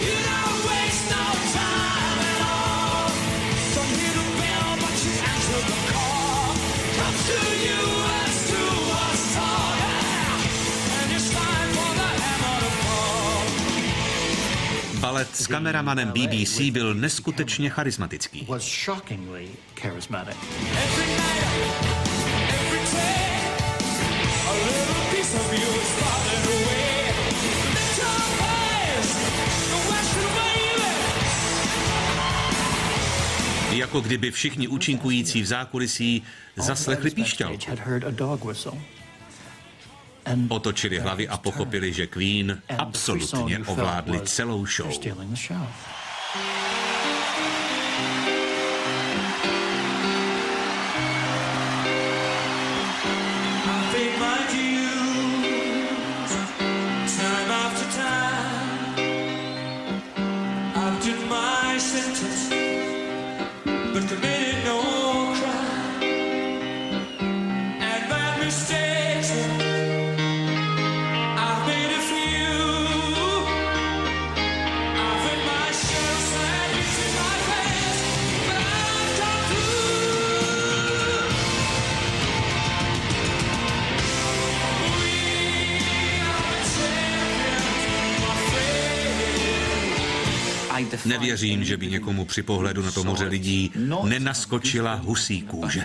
Balet s kameramanem BBC byl neskutečně charismatický. Jako kdyby všichni účinkující v zákulisí zaslechli píšťalku. Otočili hlavy a pochopili, že Queen absolutně ovládli celou show. Nevěřím, že by někomu při pohledu na to moře lidí nenaskočila husí kůže.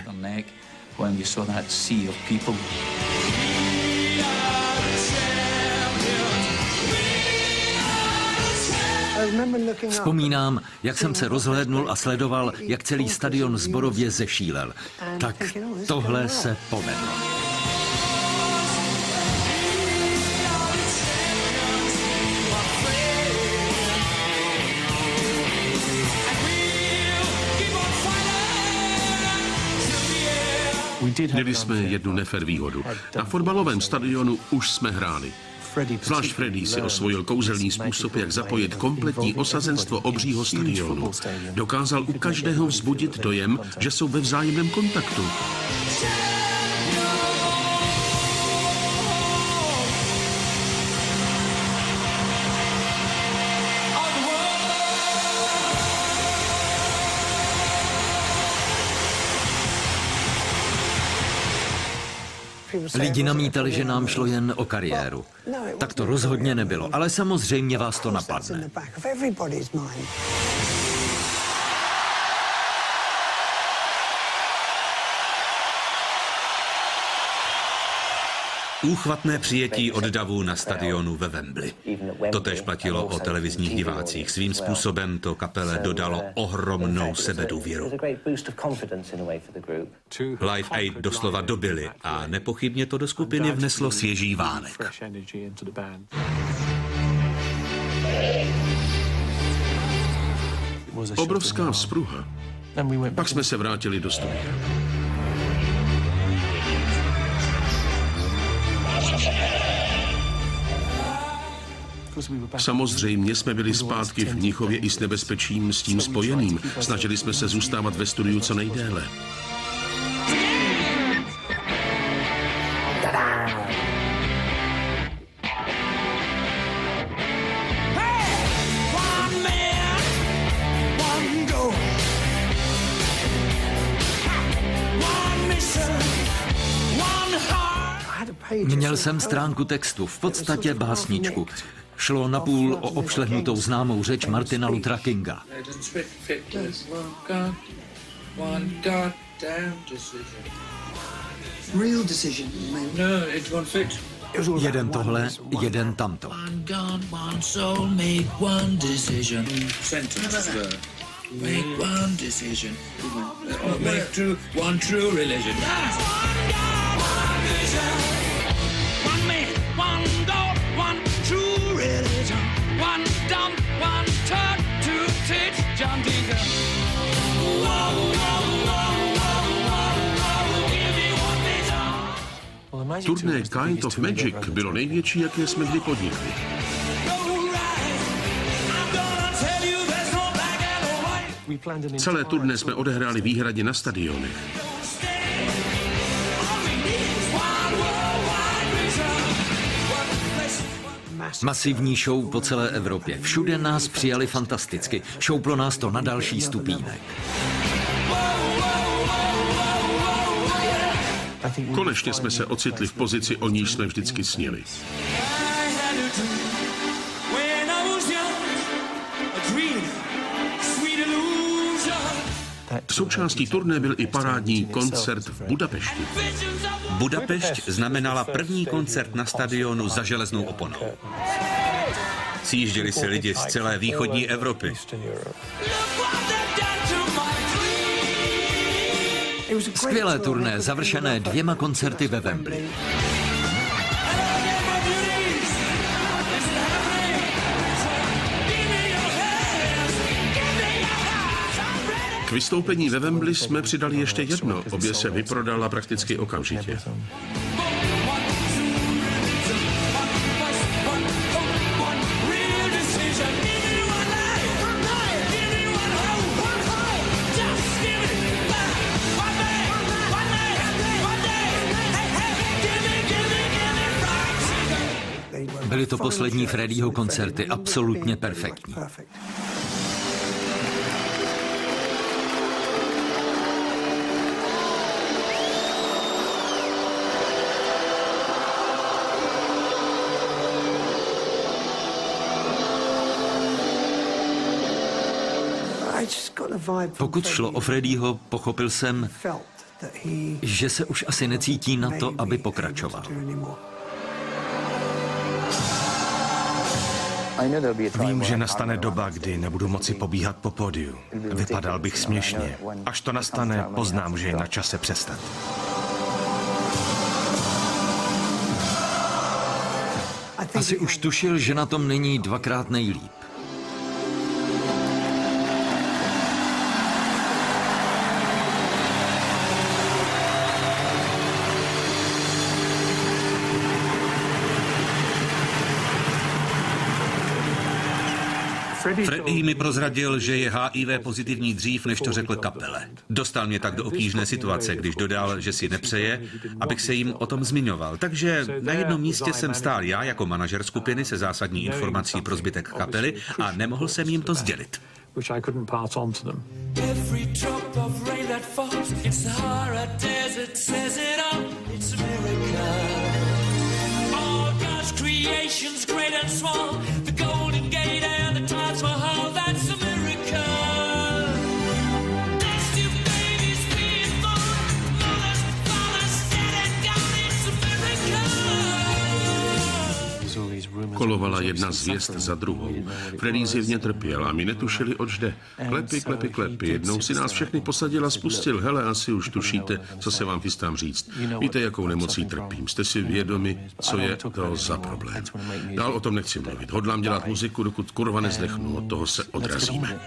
Vzpomínám, jak jsem se rozhlédnul a sledoval, jak celý stadion zborově zešílel. Tak tohle se povedlo. Měli jsme jednu nefér výhodu. Na fotbalovém stadionu už jsme hráli. Zvlášť Freddie si osvojil kouzelný způsob, jak zapojit kompletní osazenstvo obřího stadionu. Dokázal u každého vzbudit dojem, že jsou ve vzájemném kontaktu. Lidi namítali, že nám šlo jen o kariéru. Tak to rozhodně nebylo, ale samozřejmě vás to napadne. Úchvatné přijetí od davů na stadionu ve Wembley. Totéž platilo o televizních divácích. Svým způsobem to kapele dodalo ohromnou sebedůvěru. Live Aid doslova dobili a nepochybně to do skupiny vneslo svěží vánek. Obrovská vzpruha. Pak jsme se vrátili do studia. Samozřejmě jsme byli zpátky v Mnichově i s nebezpečím s tím spojeným. Snažili jsme se zůstávat ve studiu co nejdéle. Měl jsem stránku textu, v podstatě básničku. Šlo napůl o obšlehnutou známou řeč Martina Luthera Kinga. Jeden tohle, jeden tamto. Turné Kind of Magic bylo největší, jaké jsme kdy podnikli. Celé turné jsme odehráli výhradně na stadionech. Masivní show po celé Evropě. Všude nás přijali fantasticky. Šouplo nás to na další stupínek. Konečně jsme se ocitli v pozici, o níž jsme vždycky snili. Součástí turné byl i parádní koncert v Budapešti. Budapešť znamenala první koncert na stadionu za železnou oponou. Sjížděli se lidi z celé východní Evropy. Skvělé turné, završené 2 koncerty ve Wembley. K vystoupení ve Wembley jsme přidali ještě jedno. Obě se vyprodala prakticky okamžitě. Byly to poslední Freddieho koncerty, absolutně perfektní. Pokud šlo o Freddieho, pochopil jsem, že se už asi necítí na to, aby pokračoval. Vím, že nastane doba, kdy nebudu moci pobíhat po pódiu. Vypadal bych směšně. Až to nastane, poznám, že je na čase přestat. Asi už tušil, že na tom není 2krát nejlíp. Freddie mi prozradil, že je HIV pozitivní dřív, než to řekl kapele. Dostal mě tak do obtížné situace, když dodal, že si nepřeje, abych se jim o tom zmiňoval. Takže na jednom místě jsem stál já jako manažer skupiny se zásadní informací pro zbytek kapely a nemohl jsem jim to sdělit. Kolovala jedna zvěst za druhou. Freddie zjevně trpěl a my netušili, oč jde. Klepy, klepy, klepy. Jednou si nás všechny posadil a spustil. Hele, asi už tušíte, co se vám chystám říct. Víte, jakou nemocí trpím. Jste si vědomi, co je to za problém. Dál o tom nechci mluvit. Hodlám dělat muziku, dokud kurva nezdechnu. Od toho se odrazíme.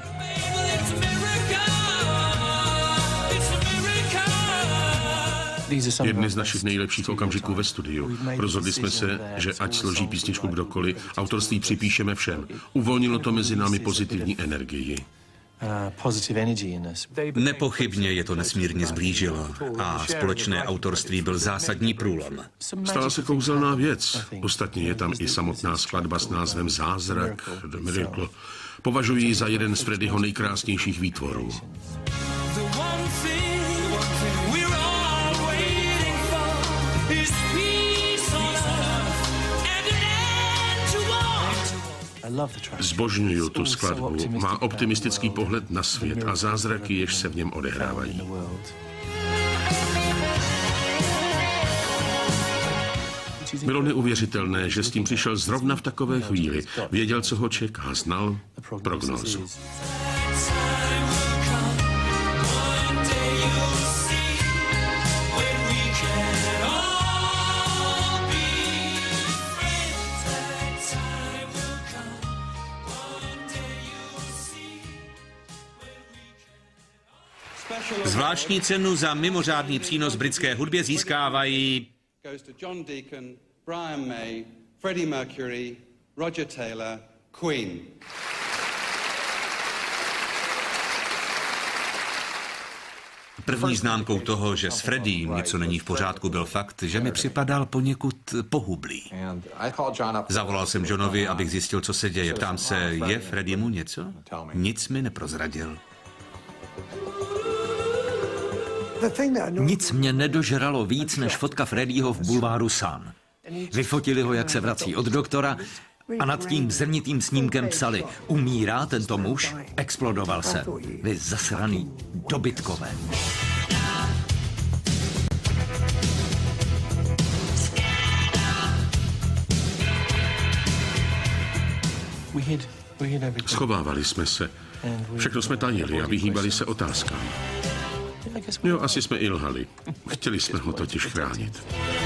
Jedny z našich nejlepších okamžiků ve studiu. Rozhodli jsme se, že ať složí písničku kdokoliv, autorství připíšeme všem. Uvolnilo to mezi námi pozitivní energii. Nepochybně je to nesmírně zblížilo a společné autorství byl zásadní průlom. Stala se kouzelná věc. Ostatně je tam i samotná skladba s názvem Zázrak, The Miracle. Považuji ji za jeden z Freddieho nejkrásnějších výtvorů. Zbožňuju tu skladbu, má optimistický pohled na svět a zázraky, jež se v něm odehrávají. Bylo neuvěřitelné, že s tím přišel zrovna v takové chvíli. Věděl, co ho čeká, znal prognózu. Zvláštní cenu za mimořádný přínos britské hudbě získávají John Deacon, Brian May, Freddie Mercury, Roger Taylor, Queen. První známkou toho, že s Freddiem něco není v pořádku, byl fakt, že mi připadal poněkud pohublý. Zavolal jsem Johnovi, abych zjistil, co se děje. Ptám se, je Freddiemu něco? Nic mi neprozradil. Nic mě nedožralo víc než fotka Freddieho v bulváru Sun. Vyfotili ho, jak se vrací od doktora a nad tím zrnitým snímkem psali: umírá tento muž? Explodoval se. Vy zasraný dobytkové. Schovávali jsme se. Všechno jsme tajili a vyhýbali se otázkám. Jo, asi jsme i lhali. Chtěli jsme ho totiž chránit.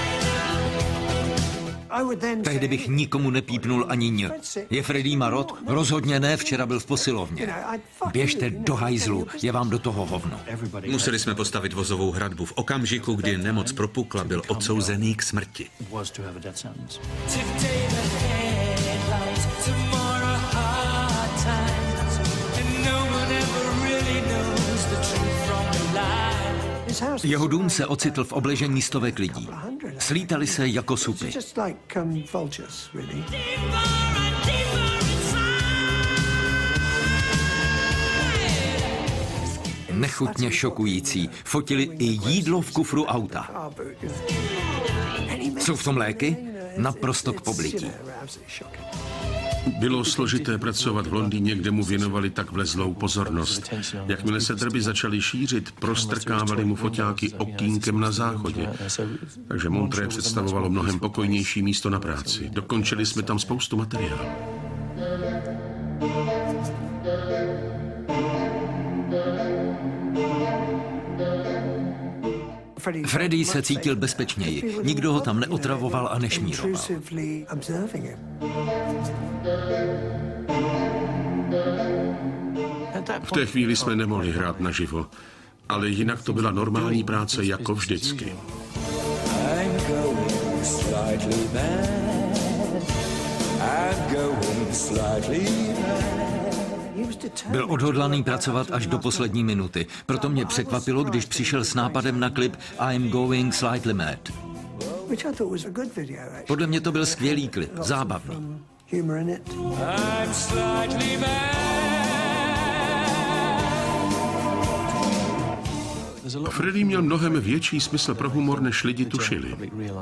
Tehdy bych nikomu nepípnul ani ň. Je Freddie marod? Rozhodně ne, včera byl v posilovně. Běžte do hajzlu, je vám do toho hovno. Museli jsme postavit vozovou hradbu. V okamžiku, kdy nemoc propukla, byl odsouzený k smrti. Jeho dům se ocitl v obležení stovek lidí. Slítali se jako supy. Nechutně šokující. Fotili i jídlo v kufru auta. Jsou v tom léky? Naprosto k poblití. Bylo složité pracovat v Londýně, kde mu věnovali tak vlezlou pozornost. Jakmile se drby začaly šířit, prostrkávali mu foťáky okýnkem na záchodě. Takže Montreux představovalo mnohem pokojnější místo na práci. Dokončili jsme tam spoustu materiálu. Freddie se cítil bezpečněji. Nikdo ho tam neotravoval a nešmíroval. V té chvíli jsme nemohli hrát naživo, ale jinak to byla normální práce jako vždycky. Byl odhodlaný pracovat až do poslední minuty. Proto mě překvapilo, když přišel s nápadem na klip I'm Going Slightly Mad. Podle mě to byl skvělý klip, zábavný. Freddie měl mnohem větší smysl pro humor, než lidi tušili.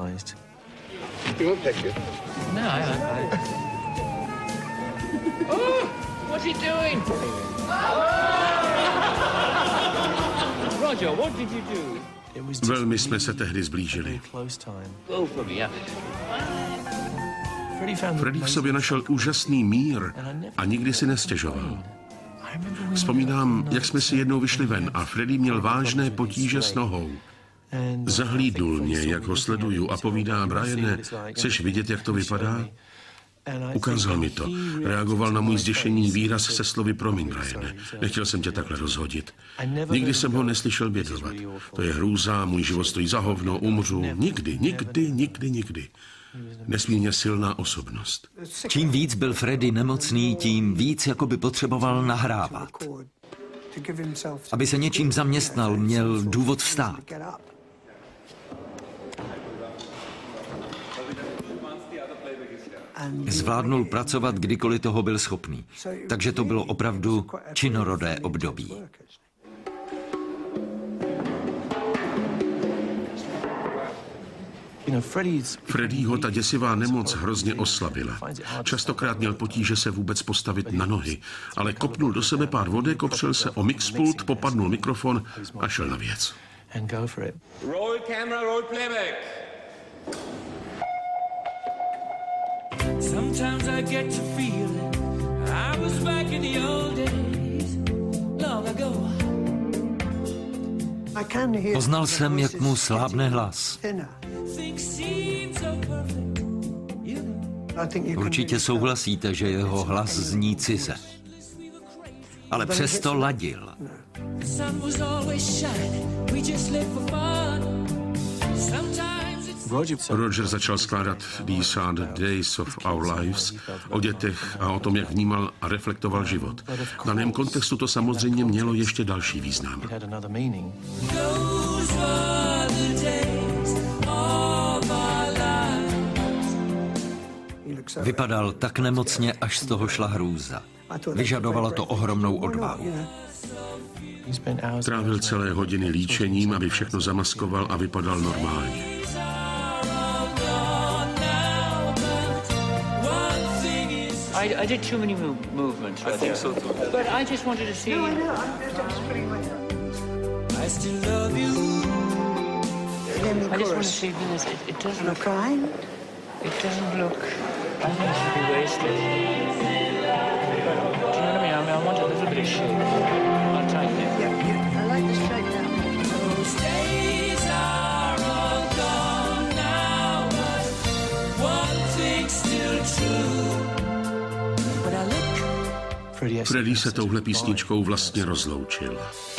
What's he doing? Roger, what did you do? Velmi jsme se tehdy zblížili. Freddie v sobě našel úžasný mír a nikdy si nestěžoval. Vzpomínám, jak jsme si jednou vyšli ven a Freddie měl vážné potíže s nohou. Zahlídnul mě, jak ho sleduju a povídá: Briane, chceš vidět, jak to vypadá? Ukázal mi to. Reagoval na můj zděšený výraz se slovy: promiň, Briane, nechtěl jsem tě takhle rozhodit. Nikdy jsem ho neslyšel bědovat. To je hrůza, můj život stojí za hovno, umřu. Nikdy. Nesmírně silná osobnost. Čím víc byl Freddie nemocný, tím víc jako by potřeboval nahrávat. Aby se něčím zaměstnal, měl důvod vstát. Zvládnul pracovat, kdykoliv toho byl schopný. Takže to bylo opravdu činorodé období. Freddieho ta děsivá nemoc hrozně oslabila. Častokrát měl potíže se vůbec postavit na nohy, ale kopnul do sebe pár vodek, opřel se o mixpult, popadnul mikrofon a šel na věc. Roll camera, roll playback. Sometimes I get to feel it. I was back in the old days, long ago. Poznal jsem, jak mu slábne hlas. Určitě souhlasíte, že jeho hlas zní cize. Ale přesto ladil. Roger začal skládat These Are the Days of Our Lives o dětech a o tom, jak vnímal a reflektoval život. V daném kontextu to samozřejmě mělo ještě další význam. Vypadal tak nemocně, až z toho šla hrůza. Vyžadovalo to ohromnou odvahu. Trávil celé hodiny líčením, aby všechno zamaskoval a vypadal normálně. I did too many movements. I think so too. But I just wanted to see. No, I know. I'm pretty much. I still love you. I just want to see this. It doesn't look crying. It doesn't look. I think it should be wasted. Do you know what I mean? I want a little bit of shape. I'll tighten it. Yeah. I like the straight now. Those days are all gone now, but one thing's still true. Freddie se touhle písničkou vlastně rozloučil.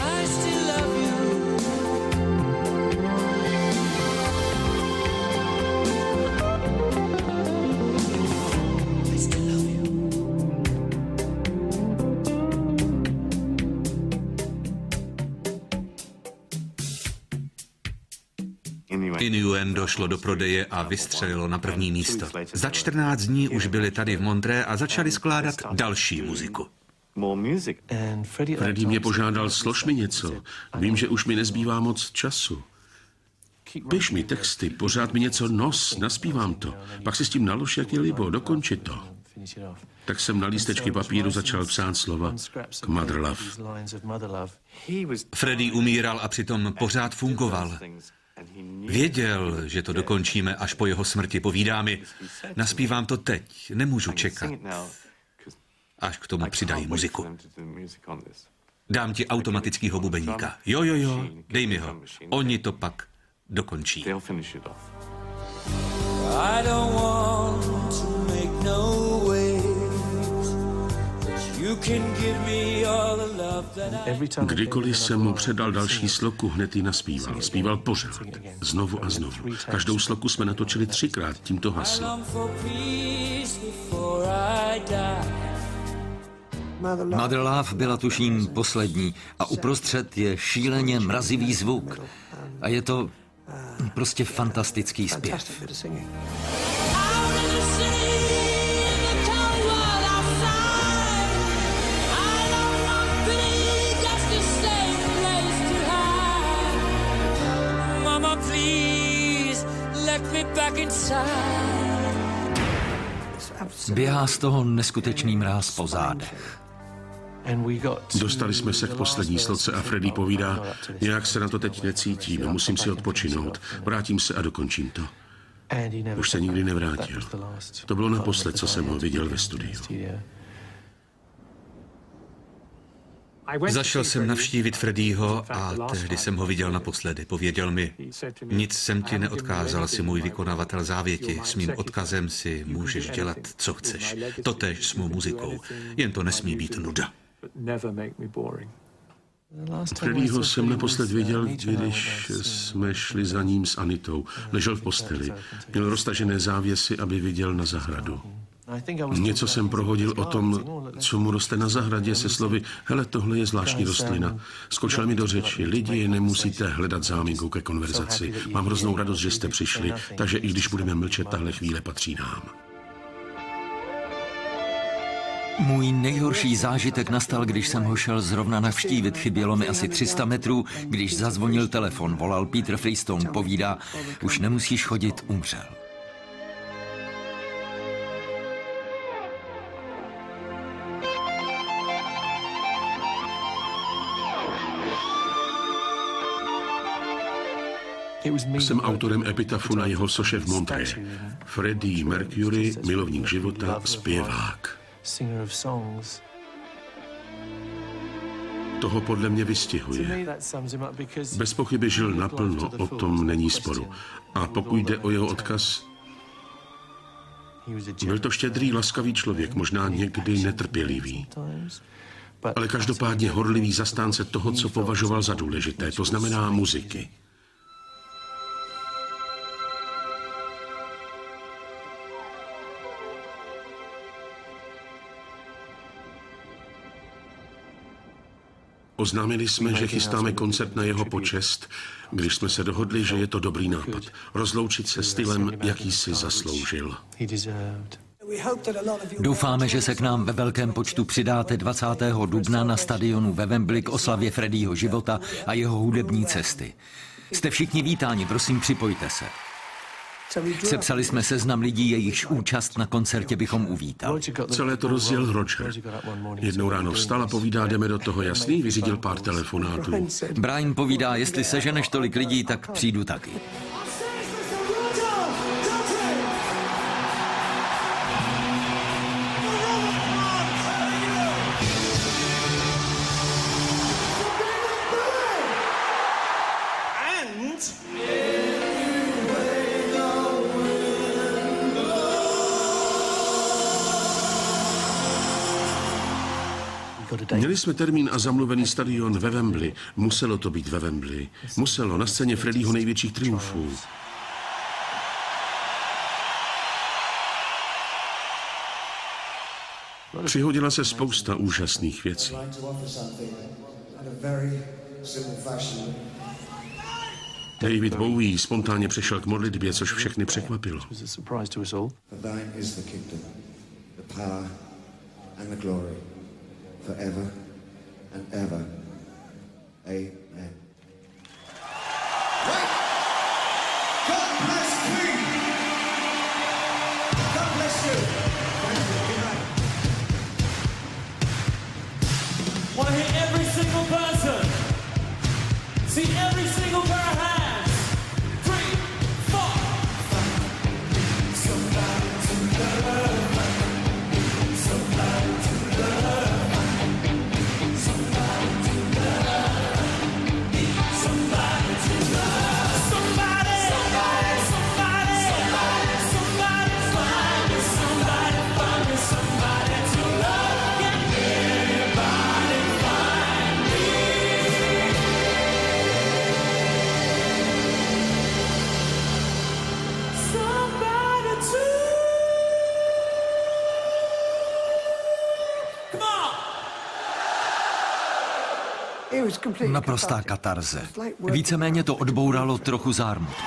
Innuendo šlo do prodeje a vystřelilo na první místo. Za 14 dní už byli tady v Montré a začali skládat další muziku. Freddie mě požádal, slož mi něco. Vím, že už mi nezbývá moc času. Piš mi texty, pořád mi něco nos, naspívám to. Pak si s tím nalož, jak je libo, dokonči to. Tak jsem na lístečky papíru začal psát slova k Mother Love. Freddie umíral a přitom pořád fungoval. Věděl, že to dokončíme až po jeho smrti. Povídá mi, naspívám to teď, nemůžu čekat, až k tomu přidají muziku. Dám ti automatickýho bubeníka. Jo, dej mi ho. Oni to pak dokončí. I don't want to make no waves, but you can give me all the love that I... Kdykoliv jsem mu předal další sloku, hned ji naspíval. Zpíval pořád. Znovu a znovu. Každou sloku jsme natočili 3krát tímto haslem. Mother Love byla tuším poslední a uprostřed je šíleně mrazivý zvuk. A je to prostě fantastický zpěv. Běhá z toho neskutečný mráz po zádech. Dostali jsme se k poslední sloce a Freddie povídá, nějak se na to teď necítím, musím si odpočinout, vrátím se a dokončím to. Už se nikdy nevrátil. To bylo naposled, co jsem ho viděl ve studiu. Zašel jsem navštívit Freddieho a tehdy jsem ho viděl naposledy. Pověděl mi, nic jsem ti neodkázal, si můj vykonavatel závěti. S mým odkazem si můžeš dělat, co chceš. Totéž s mou muzikou. Jen to nesmí být nuda. Freddieho jsem naposled viděl, když jsme šli za ním s Anitou. Ležel v posteli. Měl roztažené závěsy, aby viděl na zahradu. Něco jsem prohodil o tom, co mu roste na zahradě se slovy, hele, tohle je zvláštní rostlina. Skočil mi do řeči, lidi, nemusíte hledat záminku ke konverzaci. Mám hroznou radost, že jste přišli, takže i když budeme mlčet, tahle chvíle patří nám. Můj nejhorší zážitek nastal, když jsem ho šel zrovna navštívit. Chybělo mi asi 300 metrů, když zazvonil telefon. Volal Peter Freestone, povídá, už nemusíš chodit, umřel. Jsem autorem epitafu na jeho soše v Montreux. Freddie Mercury, milovník života, zpěvák. Toho podle mě vystihuje. Bez pochyby žil naplno, o tom není sporu. A pokud jde o jeho odkaz, byl to štědrý, laskavý člověk, možná někdy netrpělivý. Ale každopádně horlivý zastánce toho, co považoval za důležité, to znamená muziky. Oznámili jsme, že chystáme koncert na jeho počest, když jsme se dohodli, že je to dobrý nápad. Rozloučit se stylem, jaký si zasloužil. Doufáme, že se k nám ve velkém počtu přidáte 20. dubna na stadionu ve Wembley k oslavě Freddieho života a jeho hudební cesty. Jste všichni vítáni, prosím, připojte se. Sepsali jsme seznam lidí, jejichž účast na koncertě bychom uvítali. Celé to rozjel Roger. Jednou ráno vstal a povídá, jdeme do toho, jasný, vyřídil pár telefonátů. Brian povídá, jestli seženeš tolik lidí, tak přijdu taky. Měli jsme termín a zamluvený stadion ve Wembley. Muselo to být ve Wembley. Muselo, na scéně Freddieho největších triumfů. Přihodila se spousta úžasných věcí. David Bowie spontánně přešel k modlitbě, což všechny překvapilo. Forever and ever. Amen. Right. God bless Queen. God bless you. Want to hear every single person? See every single pair of hands. 3, 4, 5. Somebody to love. Somebody to love. Naprostá katarze. Víceméně to odbouralo trochu zármutku.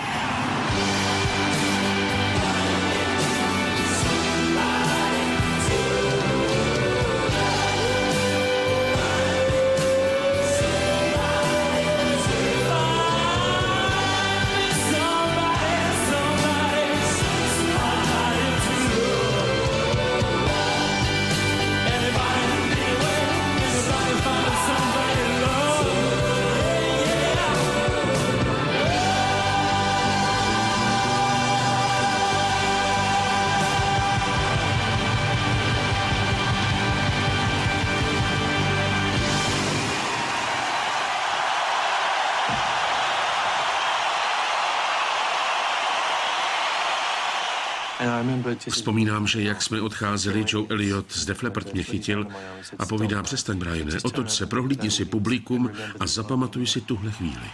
Vzpomínám, že jak jsme odcházeli, Joe Elliott z Def Leppard mě chytil a povídá, přestaň, Briane, otoč se, prohlídni si publikum a zapamatuj si tuhle chvíli.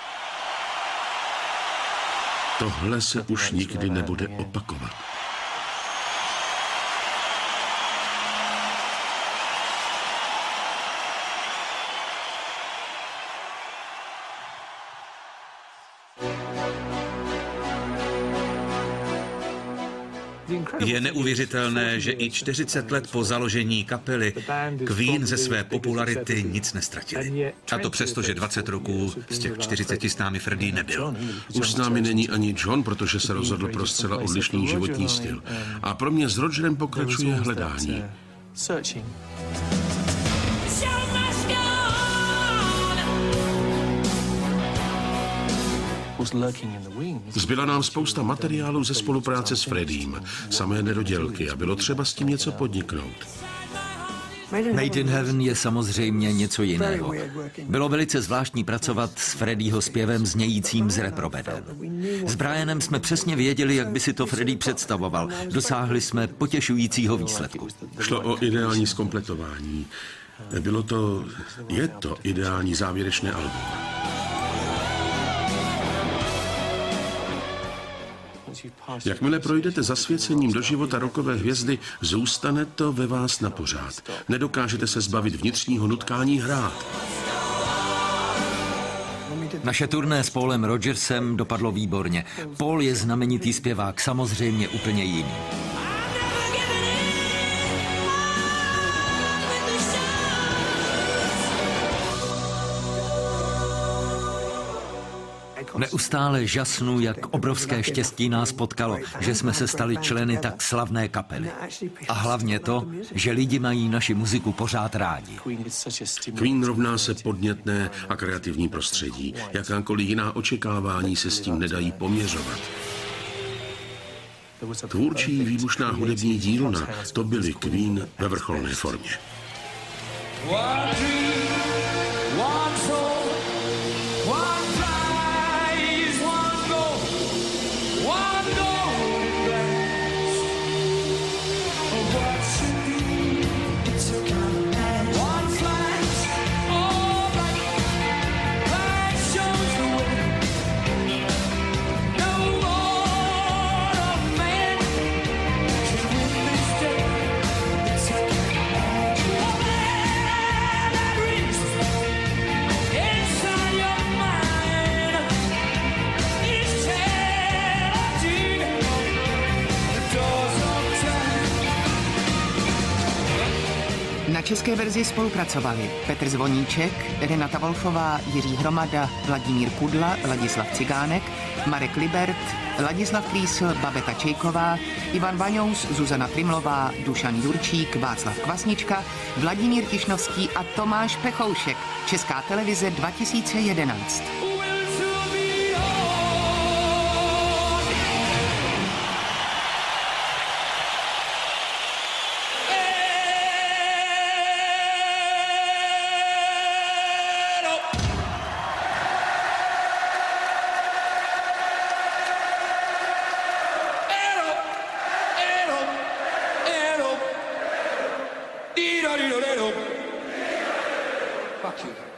Tohle se už nikdy nebude opakovat. Je neuvěřitelné, že i 40 let po založení kapely Queen ze své popularity nic nestratili. A to přesto, že 20 roků z těch 40 s námi Freddie nebyl. Už s námi není ani John, protože se rozhodl pro zcela odlišný životní styl. A pro mě s Rogerem pokračuje hledání. Zbyla nám spousta materiálu ze spolupráce s Freddiem, samé nedodělky a bylo třeba s tím něco podniknout. Made in Heaven je samozřejmě něco jiného. Bylo velice zvláštní pracovat s Freddieho zpěvem znějícím z reprobeden. S Brianem jsme přesně věděli, jak by si to Freddie představoval. Dosáhli jsme potěšujícího výsledku. Šlo o ideální zkompletování. Je to ideální závěrečné album. Jakmile projdete zasvěcením do života rockové hvězdy, zůstane to ve vás na pořád. Nedokážete se zbavit vnitřního nutkání hrát. Naše turné s Paulem Rodgersem dopadlo výborně. Paul je znamenitý zpěvák, samozřejmě úplně jiný. Neustále žasnu, jak obrovské štěstí nás potkalo, že jsme se stali členy tak slavné kapely. A hlavně to, že lidi mají naši muziku pořád rádi. Queen rovná se podnětné a kreativní prostředí. Jakákoliv jiná očekávání se s tím nedají poměřovat. Tvůrčí výbušná hudební dílna, to byly Queen ve vrcholné formě. Na české verzi spolupracovali Petr Zvoníček, Renata Wolfová, Jiří Hromada, Vladimír Kudla, Ladislav Cigánek, Marek Libert, Ladislav Krýsl, Babeta Čejková, Ivan Vaňous, Zuzana Trimlová, Dušan Jurčík, Václav Kvasnička, Vladimír Tišnovský a Tomáš Pechoušek. Česká televize 2011. Fuck you.